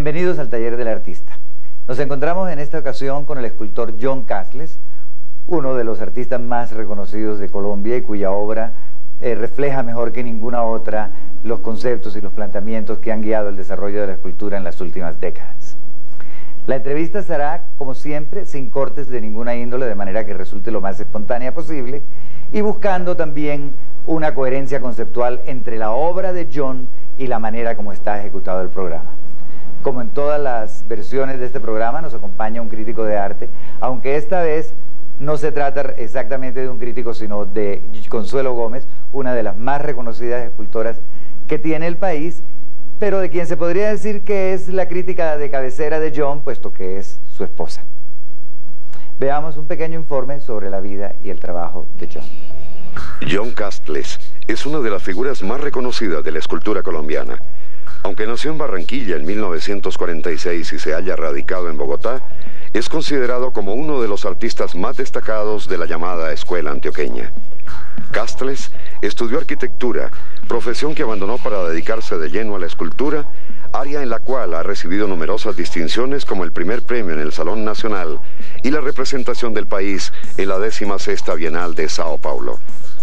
Bienvenidos al Taller del Artista. Nos encontramos en esta ocasión con el escultor John Castles, uno de los artistas más reconocidos de Colombia y cuya obra refleja mejor que ninguna otra los conceptos y los planteamientos que han guiado el desarrollo de la escultura en las últimas décadas. La entrevista será, como siempre, sin cortes de ninguna índole, de manera que resulte lo más espontánea posible y buscando también una coherencia conceptual entre la obra de John y la manera como está ejecutado el programa. Como en todas las versiones de este programa, nos acompaña un crítico de arte, aunque esta vez no se trata exactamente de un crítico, sino de Consuelo Gómez, una de las más reconocidas escultoras que tiene el país, pero de quien se podría decir que es la crítica de cabecera de John, puesto que es su esposa. Veamos un pequeño informe sobre la vida y el trabajo de John. John Castles es una de las figuras más reconocidas de la escultura colombiana. Aunque nació en Barranquilla en 1946 y se haya radicado en Bogotá, es considerado como uno de los artistas más destacados de la llamada escuela antioqueña. Castles estudió arquitectura, profesión que abandonó para dedicarse de lleno a la escultura, área en la cual ha recibido numerosas distinciones como el primer premio en el Salón Nacional y la representación del país en la 16ª Bienal de Sao Paulo.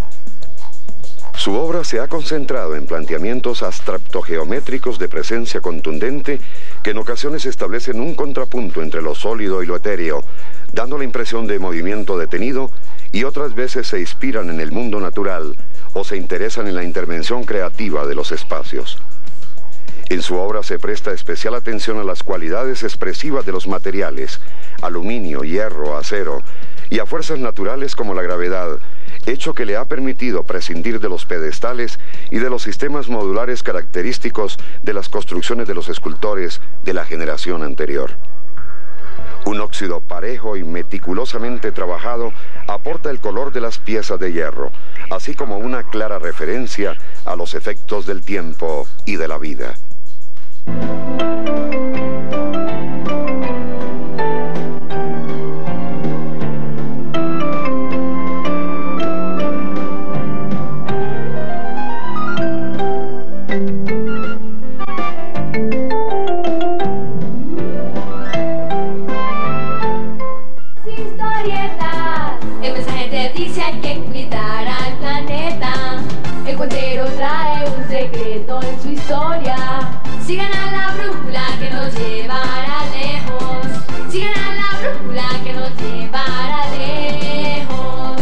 Su obra se ha concentrado en planteamientos abstracto-geométricos de presencia contundente que en ocasiones establecen un contrapunto entre lo sólido y lo etéreo, dando la impresión de movimiento detenido, y otras veces se inspiran en el mundo natural o se interesan en la intervención creativa de los espacios. En su obra se presta especial atención a las cualidades expresivas de los materiales, aluminio, hierro, acero, y a fuerzas naturales como la gravedad, hecho que le ha permitido prescindir de los pedestales y de los sistemas modulares característicos de las construcciones de los escultores de la generación anterior. Un óxido parejo y meticulosamente trabajado aporta el color de las piezas de hierro, así como una clara referencia a los efectos del tiempo y de la vida. Sigan a la brújula que nos llevará lejos. Sigan a la brújula que nos llevará lejos.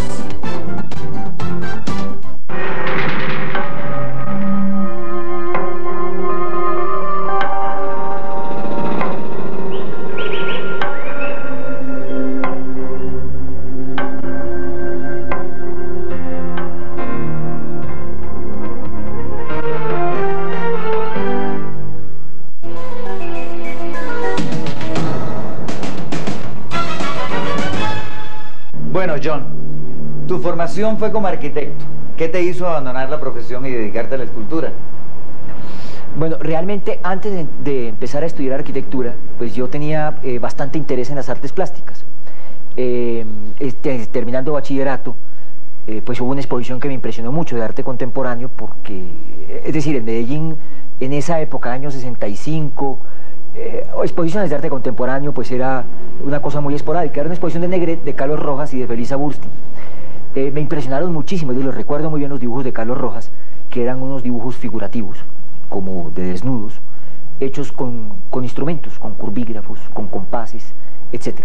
Bueno, John, tu formación fue como arquitecto. ¿Qué te hizo abandonar la profesión y dedicarte a la escultura? Bueno, realmente antes de empezar a estudiar arquitectura, pues yo tenía bastante interés en las artes plásticas. Terminando bachillerato, pues hubo una exposición que me impresionó mucho de arte contemporáneo porque, es decir, en Medellín, en esa época, año 65, exposiciones de arte contemporáneo pues era una cosa muy esporádica. Era una exposición de Negret, de Carlos Rojas y de Felisa Bursti. Me impresionaron muchísimo, y los recuerdo muy bien los dibujos de Carlos Rojas, que eran unos dibujos figurativos, como de desnudos, hechos con instrumentos, con curvígrafos, con compases, etc.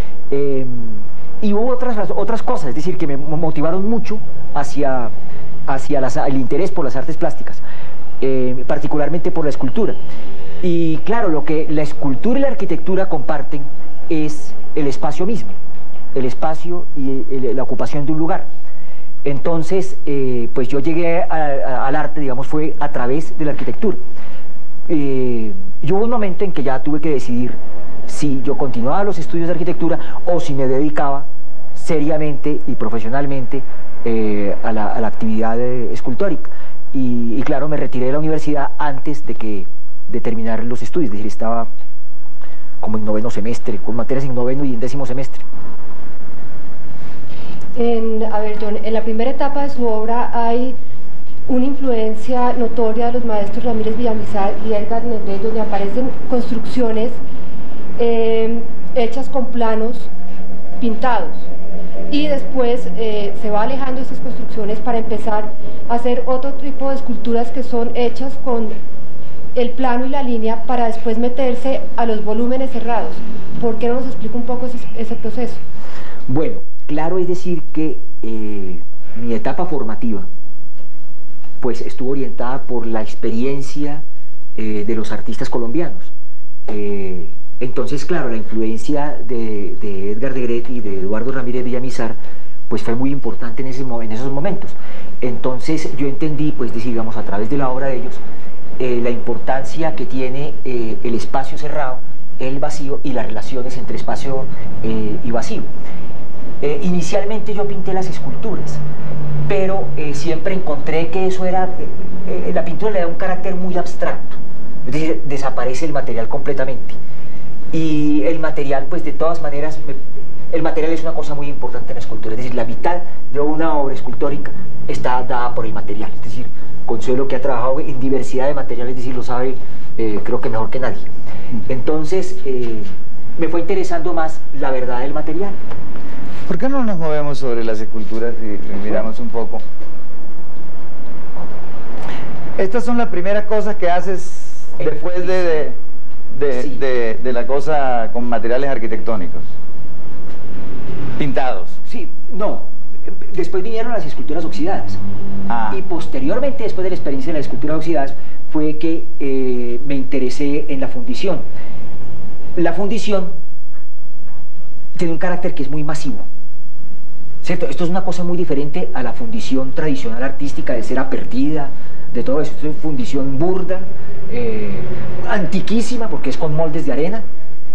Y hubo otras cosas, es decir, que me motivaron mucho hacia el interés por las artes plásticas, particularmente por la escultura. Y claro, lo que la escultura y la arquitectura comparten es el espacio mismo, el espacio y la ocupación de un lugar. Entonces, pues yo llegué al arte, digamos, fue a través de la arquitectura. Y hubo un momento en que ya tuve que decidir si yo continuaba los estudios de arquitectura o si me dedicaba seriamente y profesionalmente a la actividad escultórica. Y claro, me retiré de la universidad antes de terminar los estudios, es decir, estaba como en 9º semestre, con materias en 9º y en 10º semestre. A ver, John, en la primera etapa de su obra hay una influencia notoria de los maestros Ramírez Villamizar y Edgar Nedved, donde aparecen construcciones hechas con planos pintados, y después se va alejando esas construcciones para empezar a hacer otro tipo de esculturas que son hechas con el plano y la línea para después meterse a los volúmenes cerrados. ¿Por qué no nos explica un poco ese proceso? Bueno, claro es decir que mi etapa formativa pues estuvo orientada por la experiencia de los artistas colombianos. Entonces, claro, la influencia de Edgar Negret y de Eduardo Ramírez Villamizar pues fue muy importante en esos momentos. Entonces yo entendí, pues digamos, a través de la obra de ellos, la importancia que tiene el espacio cerrado, el vacío y las relaciones entre espacio y vacío. Inicialmente yo pinté las esculturas, pero siempre encontré que eso era, la pintura le da un carácter muy abstracto, es decir, desaparece el material completamente. Y el material, pues de todas maneras, el material es una cosa muy importante en la escultura, es decir, la mitad de una obra escultórica está dada por el material, es decir, Consuelo, que ha trabajado en diversidad de materiales, es decir, lo sabe creo que mejor que nadie. Entonces me fue interesando más la verdad del material. ¿Por qué no nos movemos sobre las esculturas y miramos un poco? Estas son las primeras cosas que haces después de la cosa con materiales arquitectónicos, pintados. Sí, no. Después vinieron las esculturas oxidadas. Y posteriormente, después de la experiencia de las esculturas oxidadas, fue que me interesé en la fundición. La fundición tiene un carácter que es muy masivo, ¿cierto? Esto es una cosa muy diferente a la fundición tradicional artística de cera perdida, de todo eso. Esto es fundición burda, antiquísima, porque es con moldes de arena,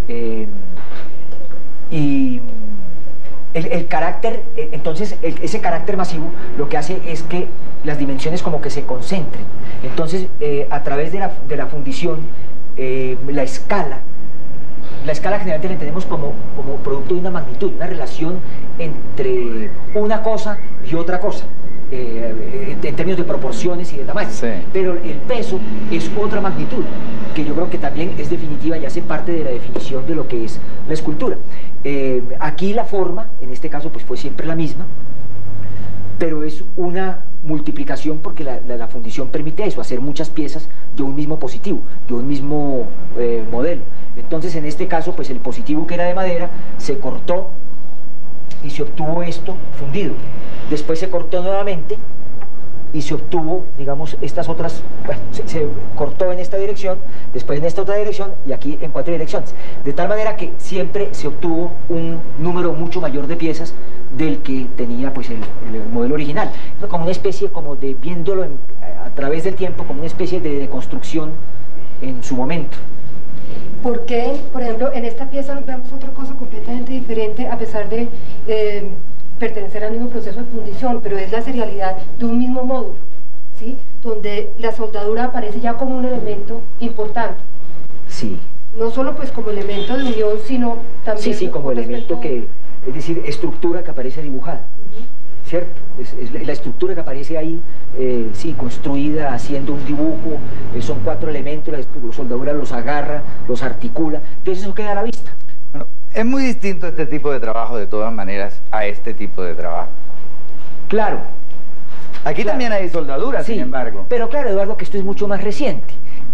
y el carácter, entonces ese carácter masivo lo que hace es que las dimensiones como que se concentren. Entonces a través de la fundición, la escala generalmente la entendemos como producto de una magnitud, una relación entre una cosa y otra cosa, en términos de proporciones y de tamaño. Sí. Pero el peso es otra magnitud, que yo creo que también es definitiva y hace parte de la definición de lo que es la escultura. Aquí la forma, en este caso, pues fue siempre la misma, pero es una multiplicación porque la fundición permite eso, hacer muchas piezas de un mismo positivo, de un mismo modelo. Entonces, en este caso, pues el positivo, que era de madera, se cortó y se obtuvo esto fundido. Después se cortó nuevamente y se obtuvo, digamos, estas otras, bueno, se cortó en esta dirección, después en esta otra dirección y aquí en 4 direcciones. De tal manera que siempre se obtuvo un número mucho mayor de piezas del que tenía pues el modelo original. Como una especie, como de viéndolo a través del tiempo, como una especie de deconstrucción en su momento. ¿Por qué, por ejemplo, en esta pieza vemos otra cosa completamente diferente, a pesar de pertenecer al mismo proceso de fundición, pero es la serialidad de un mismo módulo, ¿sí? Donde la soldadura aparece ya como un elemento importante? Sí. No solo pues como elemento de unión, sino también... Sí, como elemento que, es decir, estructura que aparece dibujada, ¿cierto? Es la estructura que aparece ahí, sí, construida, haciendo un dibujo, son 4 elementos, la soldadura los agarra, los articula, entonces eso queda a la vista. Bueno, es muy distinto este tipo de trabajo, de todas maneras, a este tipo de trabajo. Claro. Aquí también hay soldadura, sí, sin embargo. Pero claro, Eduardo, que esto es mucho más reciente.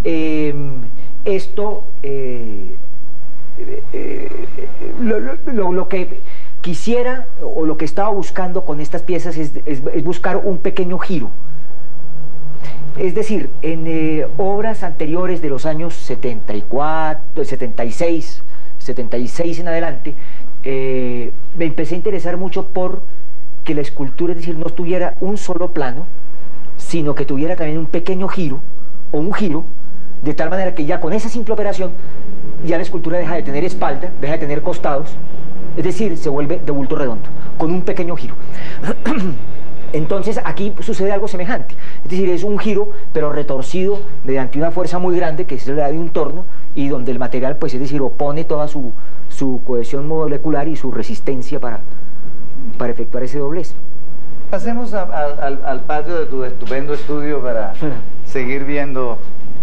Lo que quisiera, o lo que estaba buscando con estas piezas es buscar un pequeño giro. Es decir, en obras anteriores de los años 74, 76 en adelante, me empecé a interesar mucho por que la escultura, es decir, no tuviera un solo plano, sino que tuviera también un pequeño giro, o un giro, de tal manera que ya con esa simple operación, ya la escultura deja de tener espalda, deja de tener costados, es decir, se vuelve de bulto redondo, con un pequeño giro. Entonces aquí sucede algo semejante, es decir, es un giro pero retorcido mediante una fuerza muy grande que es la de un torno, y donde el material, pues es decir, opone toda su cohesión molecular y su resistencia para efectuar ese doblez. Pasemos al patio de tu estupendo estudio para seguir viendo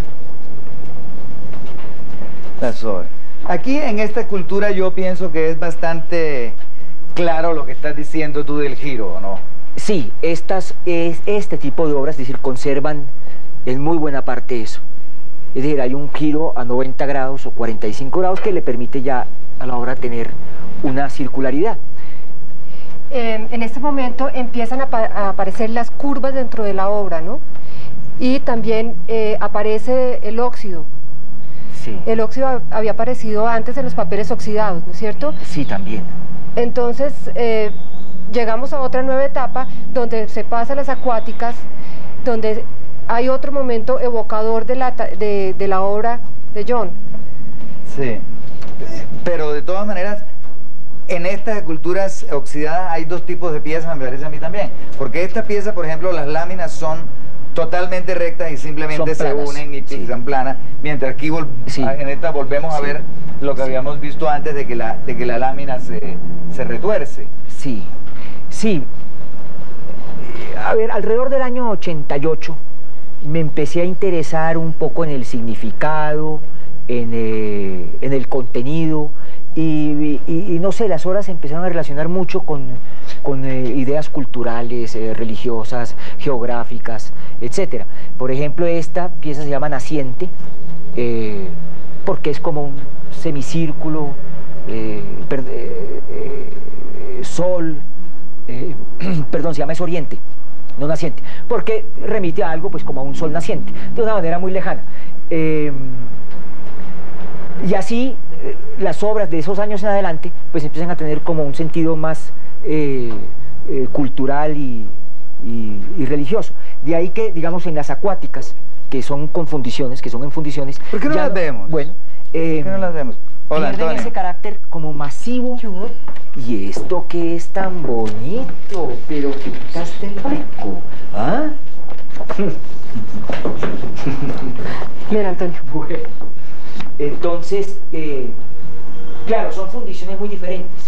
las obras. Aquí en esta escultura yo pienso que es bastante claro lo que estás diciendo tú del giro, ¿o no? Sí, este tipo de obras, es decir, conservan en muy buena parte eso. Es decir, hay un giro a 90 grados o 45 grados que le permite ya a la obra tener una circularidad. En este momento empiezan a aparecer las curvas dentro de la obra, ¿no? Y también aparece el óxido. Sí. El óxido había aparecido antes en los papeles oxidados, ¿no es cierto? Sí, también. Entonces, llegamos a otra nueva etapa donde se pasa a las acuáticas, donde hay otro momento evocador de la obra de John. Sí, pero de todas maneras, en estas esculturas oxidadas hay dos tipos de piezas, me parece a mí también. Porque esta pieza, por ejemplo, las láminas son totalmente rectas y simplemente se unen y son planas, mientras aquí en esta volvemos a ver lo que habíamos visto antes de que la lámina se retuerce. Sí, sí. A ver, alrededor del año 88 me empecé a interesar un poco en el significado, en el contenido, y no sé, las obras se empezaron a relacionar mucho con ideas culturales, religiosas, geográficas, etc. Por ejemplo, esta pieza se llama Naciente, porque es como un semicírculo, sol, perdón, se llama es Oriente, no naciente, porque remite a algo pues como a un sol naciente, de una manera muy lejana. Y así las obras de esos años en adelante pues empiezan a tener como un sentido más cultural y religioso. De ahí que, digamos, en las acuáticas, que son en fundiciones, ¿por qué no las vemos? Bueno, ¿por qué no las vemos? Hola, pierden Antonio. ese carácter como masivo. Y esto que es tan bonito, pero pintaste el barco, ¿ah? Mira, Antonio. Bueno, entonces, claro, son fundiciones muy diferentes.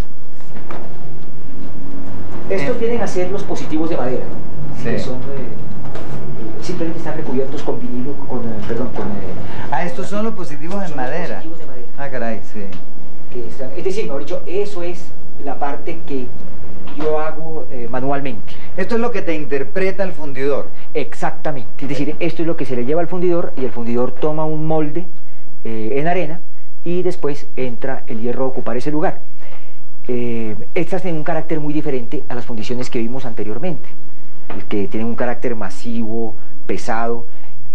Estos vienen a ser los positivos de madera, Sí. que son, simplemente están recubiertos con vinilo, Estos son los positivos en madera. Positivos de madera. Ah, caray, sí. Es decir, mejor dicho, eso es la parte que yo hago manualmente. Esto es lo que te interpreta el fundidor. Exactamente, es decir, esto es lo que se le lleva al fundidor y el fundidor toma un molde en arena y después entra el hierro a ocupar ese lugar. Estas tienen un carácter muy diferente a las fundiciones que vimos anteriormente, que tienen un carácter masivo, pesado.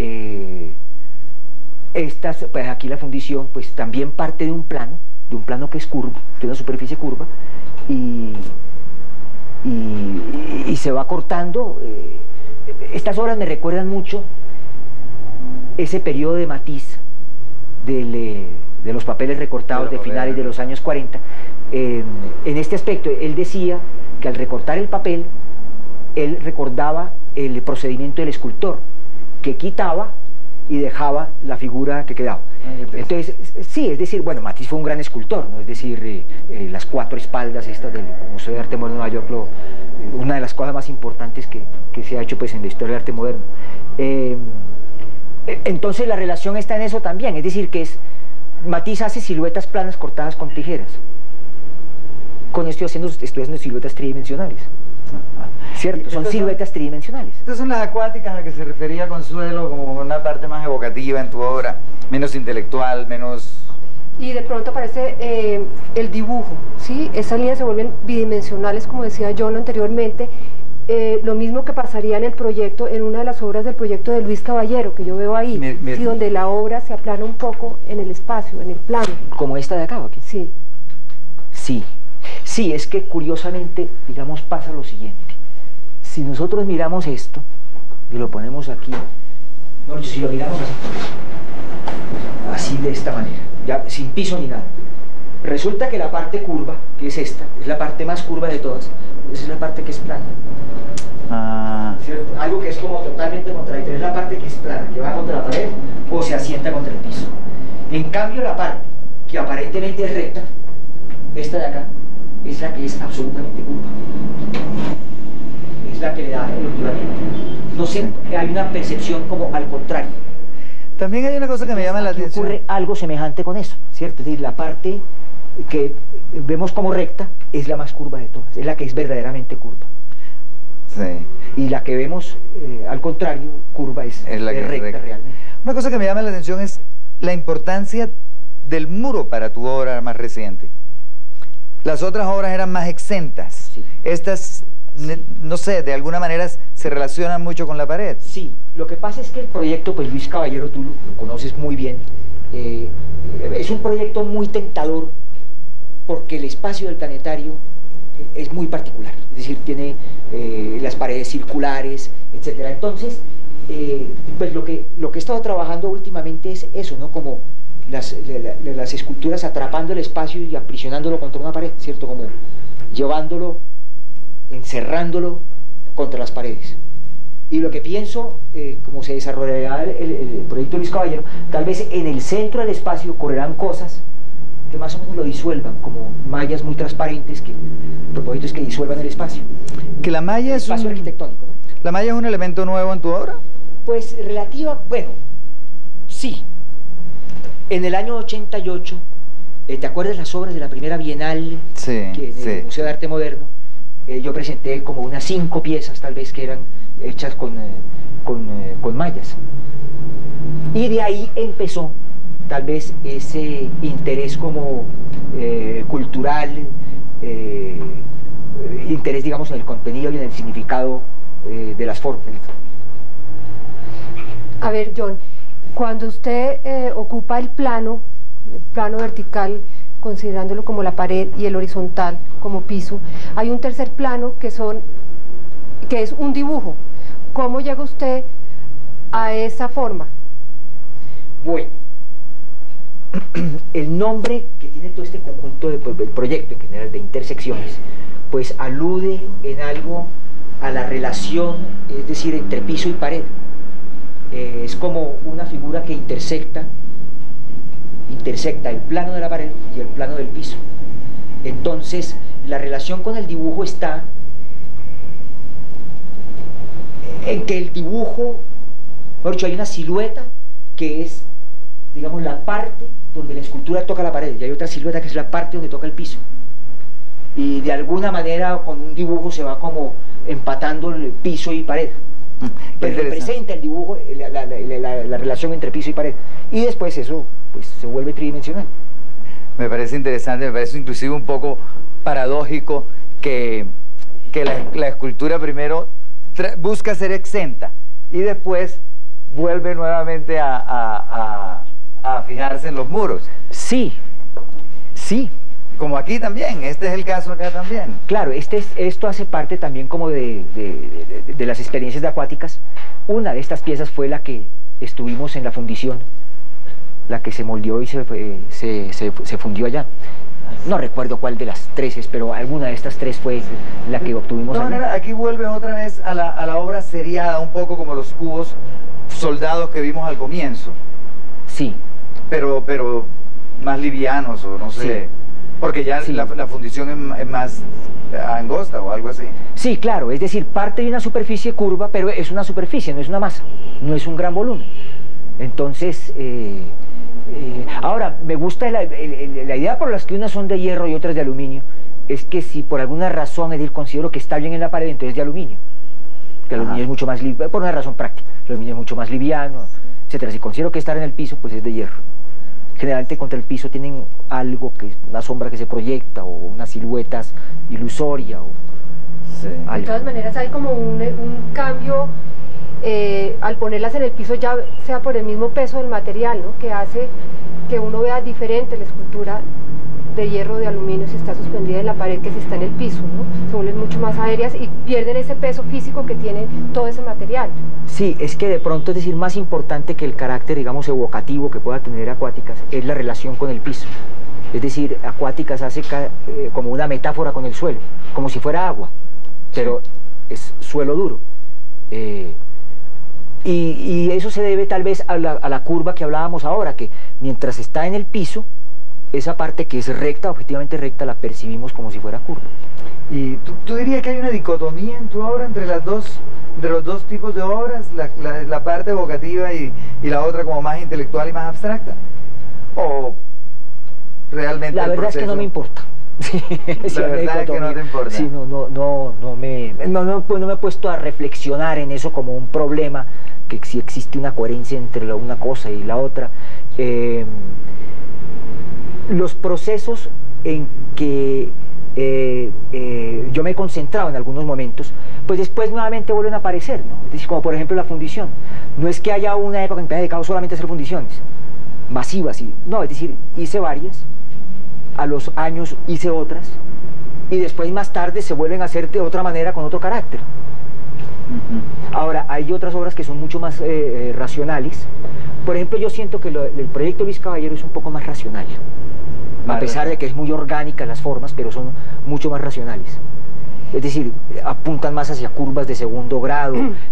Estas, pues aquí la fundición pues también parte de un plano que es curvo, de una superficie curva, y se va cortando. Estas obras me recuerdan mucho ese periodo de Matisse de los papeles recortados de finales de los años 40. En este aspecto, él decía que al recortar el papel, él recordaba el procedimiento del escultor, que quitaba y dejaba la figura que quedaba. Entonces, sí, es decir, bueno, Matisse fue un gran escultor, ¿no? Es decir, las 4 espaldas estas del Museo de Arte Moderno de Nueva York, una de las cosas más importantes que se ha hecho pues en la historia del arte moderno. Entonces la relación está en eso también, es decir, que Matisse hace siluetas planas cortadas con tijeras. Con esto estoy haciendo siluetas tridimensionales. ¿Cierto? Son siluetas tridimensionales. Estas son las acuáticas a las que se refería Consuelo como una parte más evocativa en tu obra, menos intelectual, menos... Y de pronto aparece el dibujo, ¿sí? Esas líneas se vuelven bidimensionales, como decía John anteriormente. Lo mismo que pasaría en el proyecto, en una de las obras del proyecto de Luis Caballero, que yo veo ahí, ¿sí? Donde la obra se aplana un poco en el espacio, en el plano. ¿Como esta de acá, aquí? Sí. Sí. Sí, es que curiosamente, digamos, pasa lo siguiente. Si nosotros miramos esto y lo ponemos aquí, no, si lo miramos así de esta manera, ya sin piso ni nada, resulta que la parte curva, que es esta, es la parte más curva de todas, esa es la parte que es plana. ¿Cierto? Algo que es como totalmente contradictorio, es la parte que es plana, que va contra la pared o se asienta contra el piso. En cambio, la parte que aparentemente es recta, esta de acá, es la que es absolutamente curva. Es la que le da el ondulamiento. No sé, hay una percepción como al contrario. También hay una cosa que me llama la Aquí atención. ocurre algo semejante con eso, ¿cierto? Es decir, la parte que vemos como recta es la más curva de todas, es la que es verdaderamente curva. Sí. Y la que vemos, al contrario, curva es la que es recta recta. realmente. Una cosa que me llama la atención es la importancia del muro para tu obra más reciente. Las otras obras eran más exentas. Sí. Estas, no sé, de alguna manera se relacionan mucho con la pared. Sí, lo que pasa es que el proyecto, pues Luis Caballero, tú lo conoces muy bien, es un proyecto muy tentador porque el espacio del planetario es muy particular, es decir, tiene las paredes circulares, etcétera. Entonces, pues lo que he estado trabajando últimamente es eso, ¿no? Como las esculturas atrapando el espacio y aprisionándolo contra una pared, ¿cierto? Como llevándolo, encerrándolo contra las paredes. Y lo que pienso, como se desarrollará el proyecto Luis Caballero, tal vez en el centro del espacio ocurrirán cosas que más o menos lo disuelvan, como mallas muy transparentes, que el propósito es que disuelvan el espacio. Que la malla es espacio arquitectónico, ¿no? ¿La malla es un elemento nuevo en tu obra? Pues bueno, sí. En el año 88, ¿te acuerdas las obras de la primera Bienal? Sí, Que en el Museo de Arte Moderno, yo presenté como unas 5 piezas tal vez que eran hechas con mallas. Y de ahí empezó tal vez ese interés como cultural, interés, digamos, en el contenido y en el significado de las formas. A ver, John, cuando usted ocupa el plano vertical, considerándolo como la pared, y el horizontal como piso, hay un tercer plano que es un dibujo. ¿Cómo llega usted a esa forma? Bueno, el nombre que tiene todo este conjunto del proyecto en general de intersecciones, pues alude en algo a la relación, es decir, entre piso y pared. Es como una figura que intersecta el plano de la pared y el plano del piso. Entonces, la relación con el dibujo está en que el dibujo, por hecho, hay una silueta que es, digamos, la parte donde la escultura toca la pared, y hay otra silueta que es la parte donde toca el piso. Y de alguna manera con un dibujo se va como empatando el piso y pared. Pero representa el dibujo la relación entre piso y pared. Y después eso pues se vuelve tridimensional. Me parece interesante, me parece inclusive un poco paradójico que la escultura primero busca ser exenta y después vuelve nuevamente a fijarse en los muros. Sí, sí. Como aquí también, este es el caso acá también. Claro, esto hace parte también como de las experiencias de acuáticas. Una de estas piezas fue la que estuvimos en la fundición, la que se moldeó y se fundió allá. No recuerdo cuál de las 3 es, pero alguna de estas 3 fue la que obtuvimos allá. Aquí vuelve otra vez a la obra seriada, un poco como los cubos soldados que vimos al comienzo. Sí. Pero más livianos o no sé. Sí. Porque ya sí. la fundición es más angosta o algo así. Sí, claro, es decir, parte de una superficie curva, pero es una superficie, no es una masa, no es un gran volumen. Entonces, ahora, me gusta la idea por las que unas son de hierro y otras de aluminio, es que si por alguna razón, es decir, considero que está bien en la pared, entonces de aluminio. Que el aluminio es mucho más liviano, por una razón práctica, el aluminio es mucho más liviano, etcétera. Si considero que estar en el piso, pues es de hierro. Generalmente contra el piso tienen algo, que una sombra que se proyecta o unas siluetas ilusoria o sí. De todas maneras hay como un cambio al ponerlas en el piso, ya sea por el mismo peso del material, ¿no? Que hace que uno vea diferente la escultura de hierro o de aluminio si está suspendida en la pared que si está en el piso, ¿no? Se vuelven mucho más aéreas y pierden ese peso físico que tiene todo ese material. Sí, es que de pronto, es decir, más importante que el carácter, digamos, evocativo que pueda tener Acuáticas es la relación con el piso. Es decir, Acuáticas hace como una metáfora con el suelo, como si fuera agua, pero es suelo duro. Y eso se debe tal vez a la curva que hablábamos ahora, que mientras está en el piso, esa parte que es recta, objetivamente recta, la percibimos como si fuera curva. Y ¿Tú dirías que hay una dicotomía en tu obra entre los dos tipos de obras, la parte evocativa y la otra como más intelectual y más abstracta? ¿O realmente la verdad es que no me importa? La verdad es que no te importa. Sí, no me he puesto a reflexionar en eso como un problema, que si existe una coherencia entre una cosa y la otra. Los procesos en que yo me he concentrado en algunos momentos, pues después nuevamente vuelven a aparecer, ¿no? Es decir, como por ejemplo la fundición. No es que haya una época en que me haya dedicado solamente a hacer fundiciones masivas, no, es decir, hice varias, a los años hice otras, y después más tarde se vuelven a hacer de otra manera con otro carácter. Ahora, hay otras obras que son mucho más racionales. Por ejemplo, yo siento que el proyecto Luis Caballero es un poco más racional, a pesar de que es muy orgánica en las formas, pero son mucho más racionales. Es decir, apuntan más hacia curvas de segundo grado,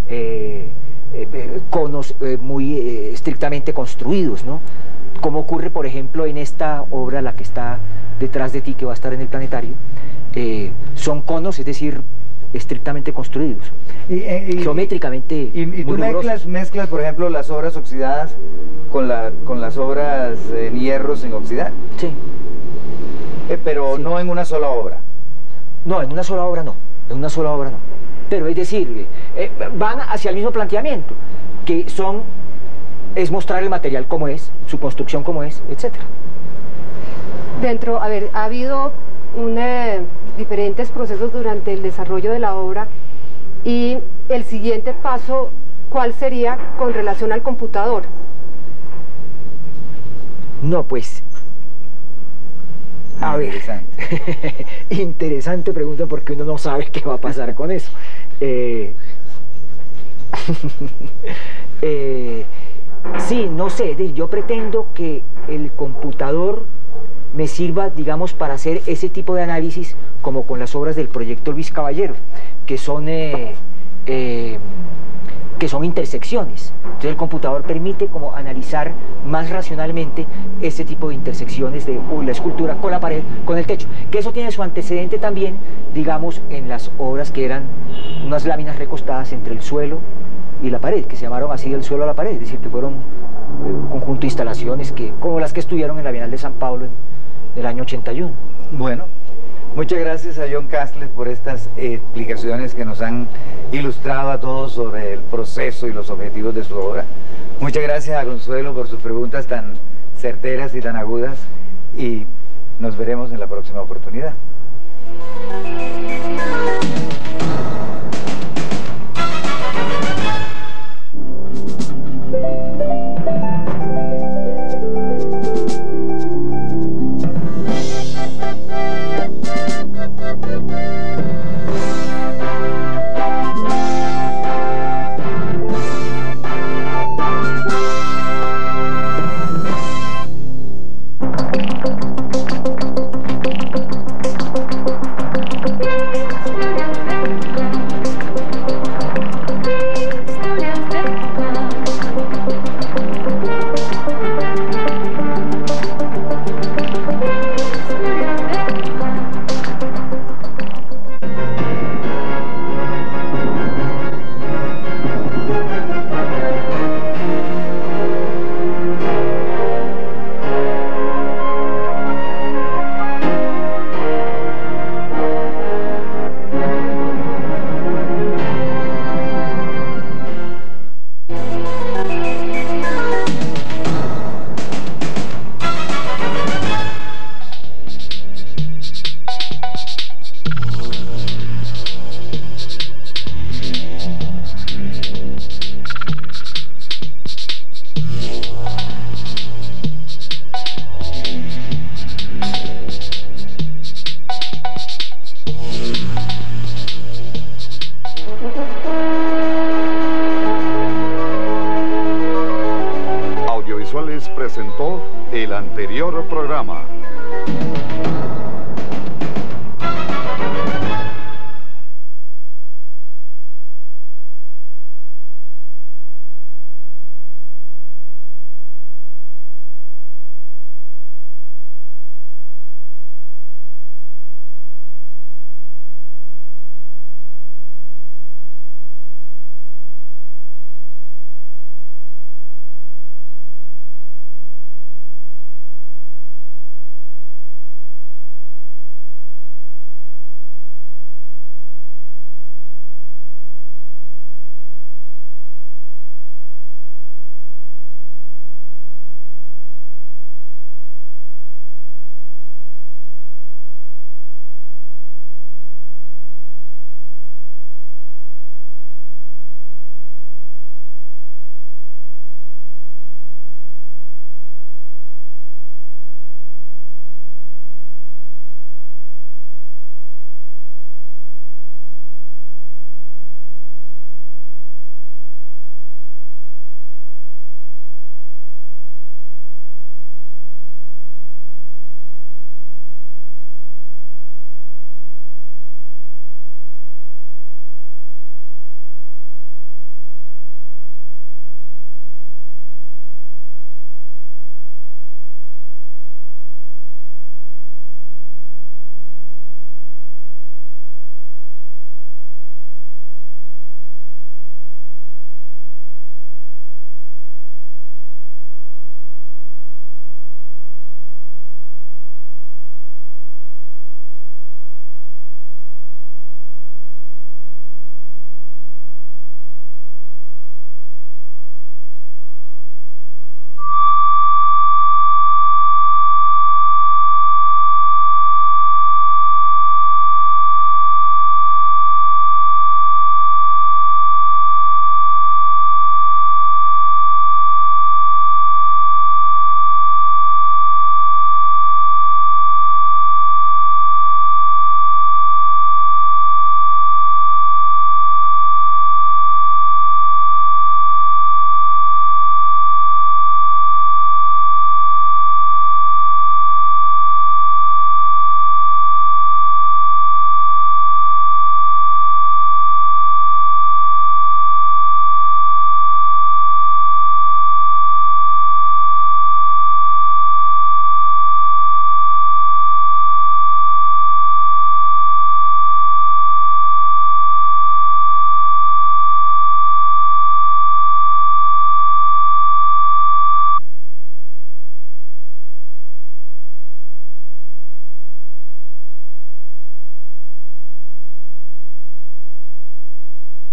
conos muy estrictamente construidos, ¿no? Como ocurre, por ejemplo, en esta obra, la que está detrás de ti, que va a estar en el planetario, son conos, es decir, estrictamente construidos, geométricamente. Y tú mezclas, por ejemplo, las obras oxidadas con las obras en hierro sin oxidar. Sí. Pero sí, no en una sola obra. No, en una sola obra no. En una sola obra no. Pero es decir, van hacia el mismo planteamiento, que es mostrar el material como es, su construcción como es, etc. Ha habido diferentes procesos durante el desarrollo de la obra, y el siguiente paso, ¿cuál sería con relación al computador? No, pues, a ver, interesante pregunta, porque uno no sabe qué va a pasar con eso. Sí, no sé, yo pretendo que el computador me sirva, digamos, para hacer ese tipo de análisis, como con las obras del proyecto Luis Caballero, que son intersecciones. Entonces el computador permite como analizar más racionalmente ese tipo de intersecciones de la escultura con la pared, con el techo, que eso tiene su antecedente también, digamos, en las obras que eran unas láminas recostadas entre el suelo y la pared, que se llamaron así del suelo a la pared, es decir, que fueron un conjunto de instalaciones como las que estuvieron en la Bienal de San Pablo en el año 81. Bueno, muchas gracias a John Castles por estas explicaciones que nos han ilustrado a todos sobre el proceso y los objetivos de su obra. Muchas gracias a Consuelo por sus preguntas tan certeras y tan agudas, y nos veremos en la próxima oportunidad. Presentó el anterior programa.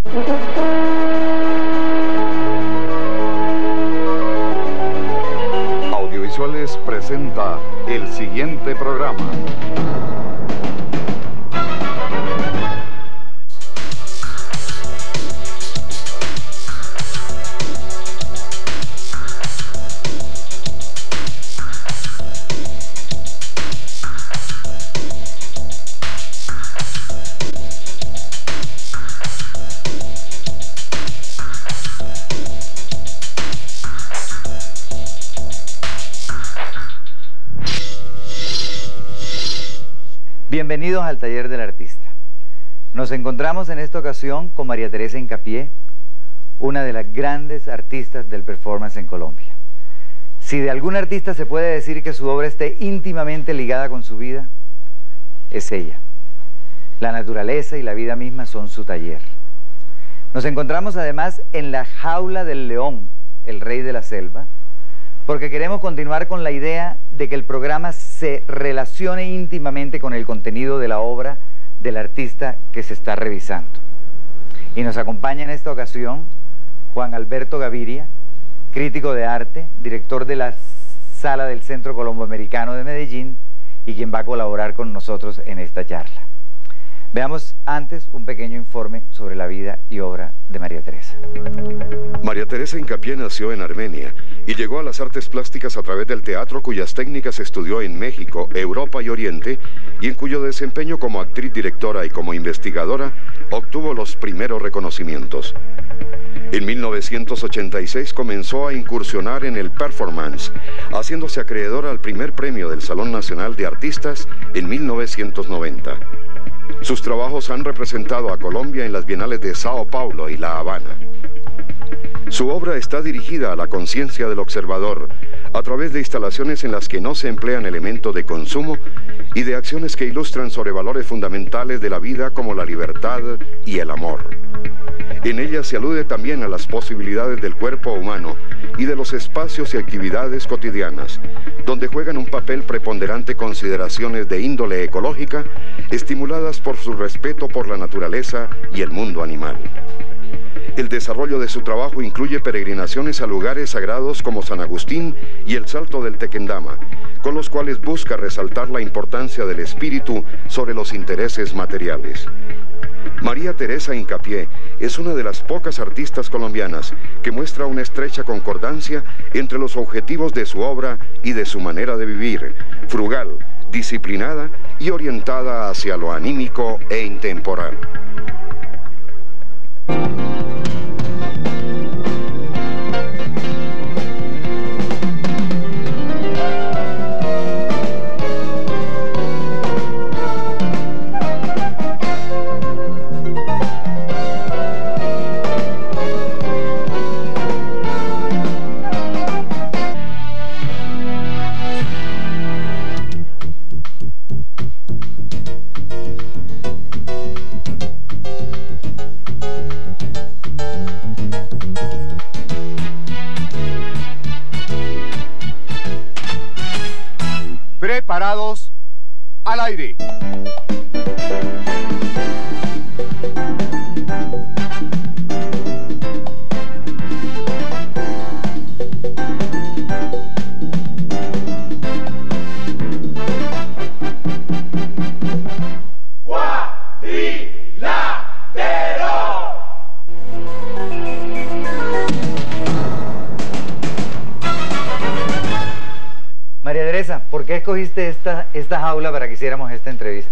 Audiovisuales presenta el siguiente programa. Bienvenidos al Taller del Artista. Nos encontramos en esta ocasión con María Teresa Hincapié, una de las grandes artistas del performance en Colombia. Si de algún artista se puede decir que su obra esté íntimamente ligada con su vida, es ella. La naturaleza y la vida misma son su taller. Nos encontramos además en la jaula del león, el rey de la selva, porque queremos continuar con la idea de que el programa se relacione íntimamente con el contenido de la obra del artista que se está revisando. Y nos acompaña en esta ocasión Juan Alberto Gaviria, crítico de arte, director de la Sala del Centro Colomboamericano de Medellín y quien va a colaborar con nosotros en esta charla. Veamos antes un pequeño informe sobre la vida y obra de María Teresa. María Teresa Hincapié nació en Armenia y llegó a las artes plásticas a través del teatro, cuyas técnicas estudió en México, Europa y Oriente, y en cuyo desempeño como actriz, directora y como investigadora obtuvo los primeros reconocimientos. En 1986 comenzó a incursionar en el performance, haciéndose acreedora al primer premio del Salón Nacional de Artistas en 1990. Sus trabajos han representado a Colombia en las bienales de Sao Paulo y La Habana. Su obra está dirigida a la conciencia del observador a través de instalaciones en las que no se emplean elementos de consumo y de acciones que ilustran sobre valores fundamentales de la vida como la libertad y el amor. En ella se alude también a las posibilidades del cuerpo humano y de los espacios y actividades cotidianas, donde juegan un papel preponderante consideraciones de índole ecológica, estimuladas por su respeto por la naturaleza y el mundo animal. El desarrollo de su trabajo incluye peregrinaciones a lugares sagrados como San Agustín y el Salto del Tequendama, con los cuales busca resaltar la importancia del espíritu sobre los intereses materiales. María Teresa Hincapié es una de las pocas artistas colombianas que muestra una estrecha concordancia entre los objetivos de su obra y de su manera de vivir, frugal, disciplinada y orientada hacia lo anímico e intemporal. Preparados, al aire. María Teresa, ¿por qué escogiste esta jaula para que hiciéramos esta entrevista?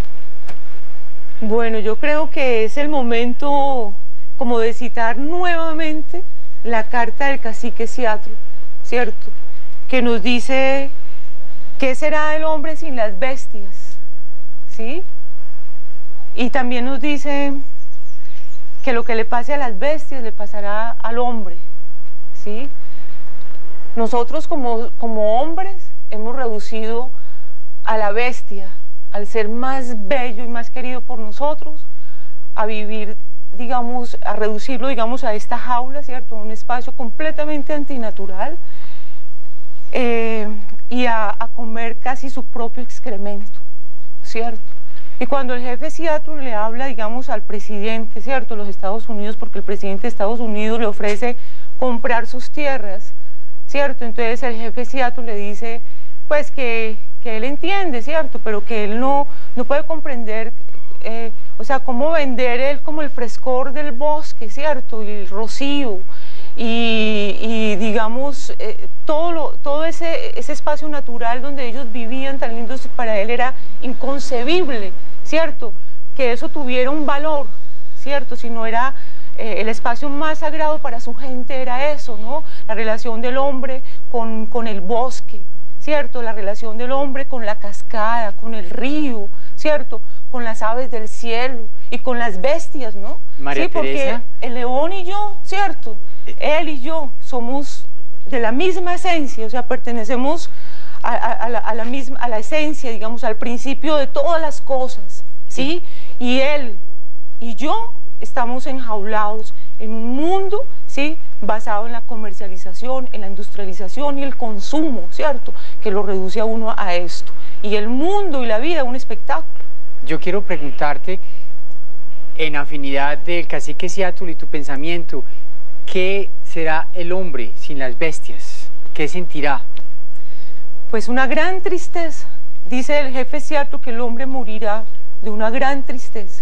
Bueno, yo creo que es el momento como de citar nuevamente la carta del cacique Ciatro, ¿cierto? Que nos dice, ¿qué será del hombre sin las bestias? ¿Sí? Y también nos dice que lo que le pase a las bestias le pasará al hombre, ¿sí? Nosotros como hombres hemos reducido a la bestia, al ser más bello y más querido por nosotros, a vivir, digamos, a reducirlo, digamos, a esta jaula, ¿cierto? Un espacio completamente antinatural, y a comer casi su propio excremento, ¿cierto? Y cuando el jefe Ciatro le habla, digamos, al presidente, ¿cierto?, de los Estados Unidos, porque el presidente de Estados Unidos le ofrece comprar sus tierras, ¿cierto? Entonces el jefe Seattle le dice, pues que él entiende, ¿cierto?, pero que él no puede comprender, o sea, cómo vender él como el frescor del bosque, ¿cierto?, y el rocío, y digamos, todo ese espacio natural donde ellos vivían tan lindos, para él era inconcebible, ¿cierto?, que eso tuviera un valor, ¿cierto?, si no era el espacio más sagrado para su gente, era eso, ¿no?, la relación del hombre con el bosque, ¿cierto?, la relación del hombre con la cascada, con el río, ¿cierto?, con las aves del cielo y con las bestias, ¿no? María sí, porque Teresa. el león y yo, ¿cierto?, él y yo somos de la misma esencia, o sea, pertenecemos a la esencia, digamos, al principio de todas las cosas, ¿sí? Y él y yo estamos enjaulados en un mundo, ¿sí?, basado en la comercialización, en la industrialización y el consumo, ¿cierto?, que lo reduce a uno a esto. Y el mundo y la vida un espectáculo. Yo quiero preguntarte, en afinidad del cacique Seattle y tu pensamiento, ¿qué será el hombre sin las bestias? ¿Qué sentirá? Pues una gran tristeza. Dice el jefe Seattle que el hombre morirá de una gran tristeza.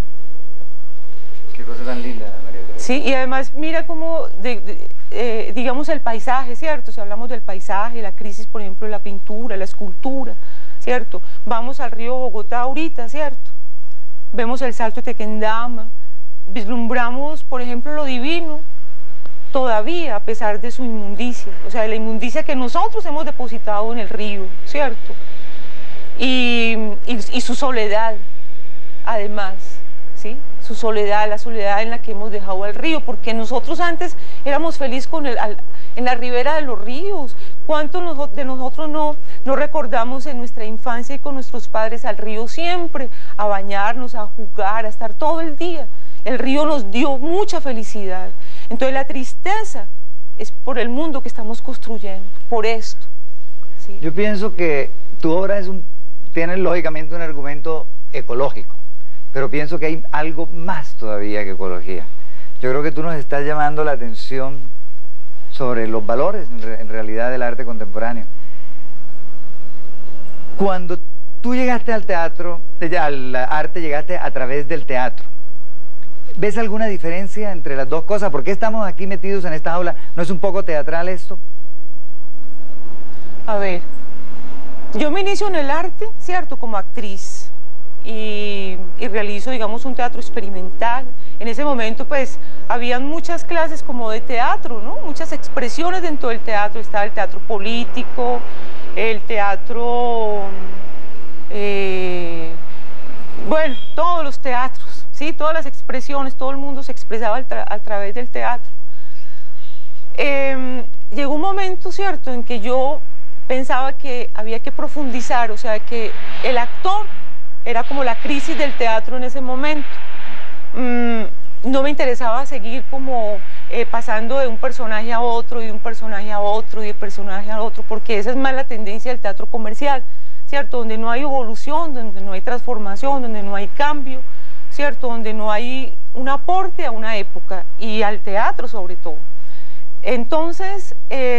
Qué cosa tan linda, María Teresa. Sí, y además mira cómo, digamos, el paisaje, ¿cierto? Si hablamos del paisaje, la crisis, por ejemplo, de la pintura, la escultura, ¿cierto? Vamos al río Bogotá ahorita, ¿cierto? Vemos el Salto de Tequendama, vislumbramos, por ejemplo, lo divino, todavía a pesar de su inmundicia, o sea, la inmundicia que nosotros hemos depositado en el río, ¿cierto? Y su soledad, además, ¿sí? Su soledad, la soledad en la que hemos dejado al río, porque nosotros antes éramos felices en la ribera de los ríos. ¿Cuántos de nosotros no recordamos en nuestra infancia y con nuestros padres al río siempre, a bañarnos, a jugar, a estar todo el día? El río nos dio mucha felicidad. Entonces la tristeza es por el mundo que estamos construyendo, por esto, ¿sí? Yo pienso que tu obra tiene lógicamente un argumento ecológico, pero pienso que hay algo más todavía que ecología. Yo creo que tú nos estás llamando la atención sobre los valores en realidad del arte contemporáneo. Cuando tú llegaste al teatro, al arte llegaste a través del teatro, ¿ves alguna diferencia entre las dos cosas? ¿Por qué estamos aquí metidos en esta aula? ¿No es un poco teatral esto? A ver, yo me inicio en el arte, ¿cierto?, como actriz y realizo, digamos, un teatro experimental. En ese momento, pues, habían muchas clases como de teatro, ¿no? Muchas expresiones dentro del teatro. Estaba el teatro político, el teatro, bueno, todos los teatros, ¿sí? Todas las expresiones, todo el mundo se expresaba a través del teatro. Llegó un momento, ¿cierto?, en que yo pensaba que había que profundizar, o sea, que el actor era como la crisis del teatro en ese momento. No me interesaba seguir como pasando de un personaje a otro, y de un personaje a otro, y de personaje a otro, porque esa es más la tendencia del teatro comercial, ¿cierto? Donde no hay evolución, donde no hay transformación, donde no hay cambio, ¿cierto? Donde no hay un aporte a una época y al teatro sobre todo. Entonces,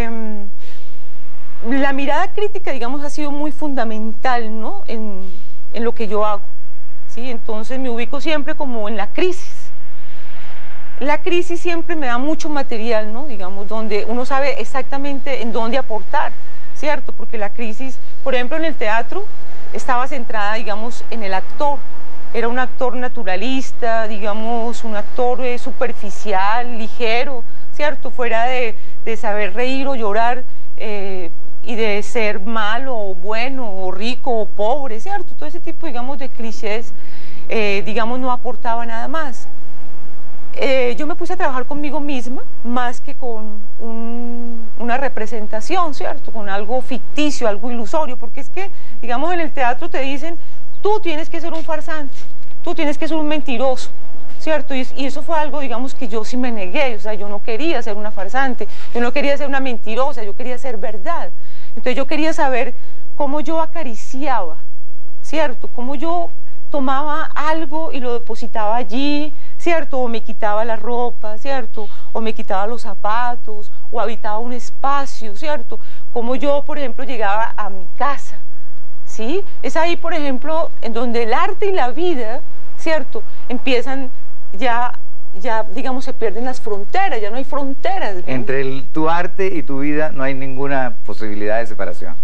la mirada crítica, digamos, ha sido muy fundamental, ¿no?, en lo que yo hago, ¿sí? Entonces me ubico siempre como en la crisis. La crisis siempre me da mucho material, ¿no?, digamos, donde uno sabe exactamente en dónde aportar, ¿cierto? Porque la crisis, por ejemplo, en el teatro, estaba centrada, digamos, en el actor. Era un actor naturalista, digamos, un actor superficial, ligero, ¿cierto? Fuera de saber reír o llorar, y de ser malo o bueno o rico o pobre, ¿cierto? Todo ese tipo, digamos, de clichés, digamos, no aportaba nada más. Yo me puse a trabajar conmigo misma más que con una representación, ¿cierto? Con algo ficticio, algo ilusorio, porque es que, digamos, en el teatro te dicen, tú tienes que ser un farsante, tú tienes que ser un mentiroso, ¿cierto? Y eso fue algo, digamos, que yo sí me negué, o sea, yo no quería ser una farsante, yo no quería ser una mentirosa, yo quería ser verdad. Entonces yo quería saber cómo yo acariciaba, ¿cierto? Cómo yo tomaba algo y lo depositaba allí, ¿cierto? O me quitaba la ropa, ¿cierto? O me quitaba los zapatos, o habitaba un espacio, ¿cierto? Como yo, por ejemplo, llegaba a mi casa, ¿sí? Es ahí, por ejemplo, en donde el arte y la vida, ¿cierto? Empiezan ya digamos, se pierden las fronteras, ya no hay fronteras, ¿no? Entre tu arte y tu vida no hay ninguna posibilidad de separación.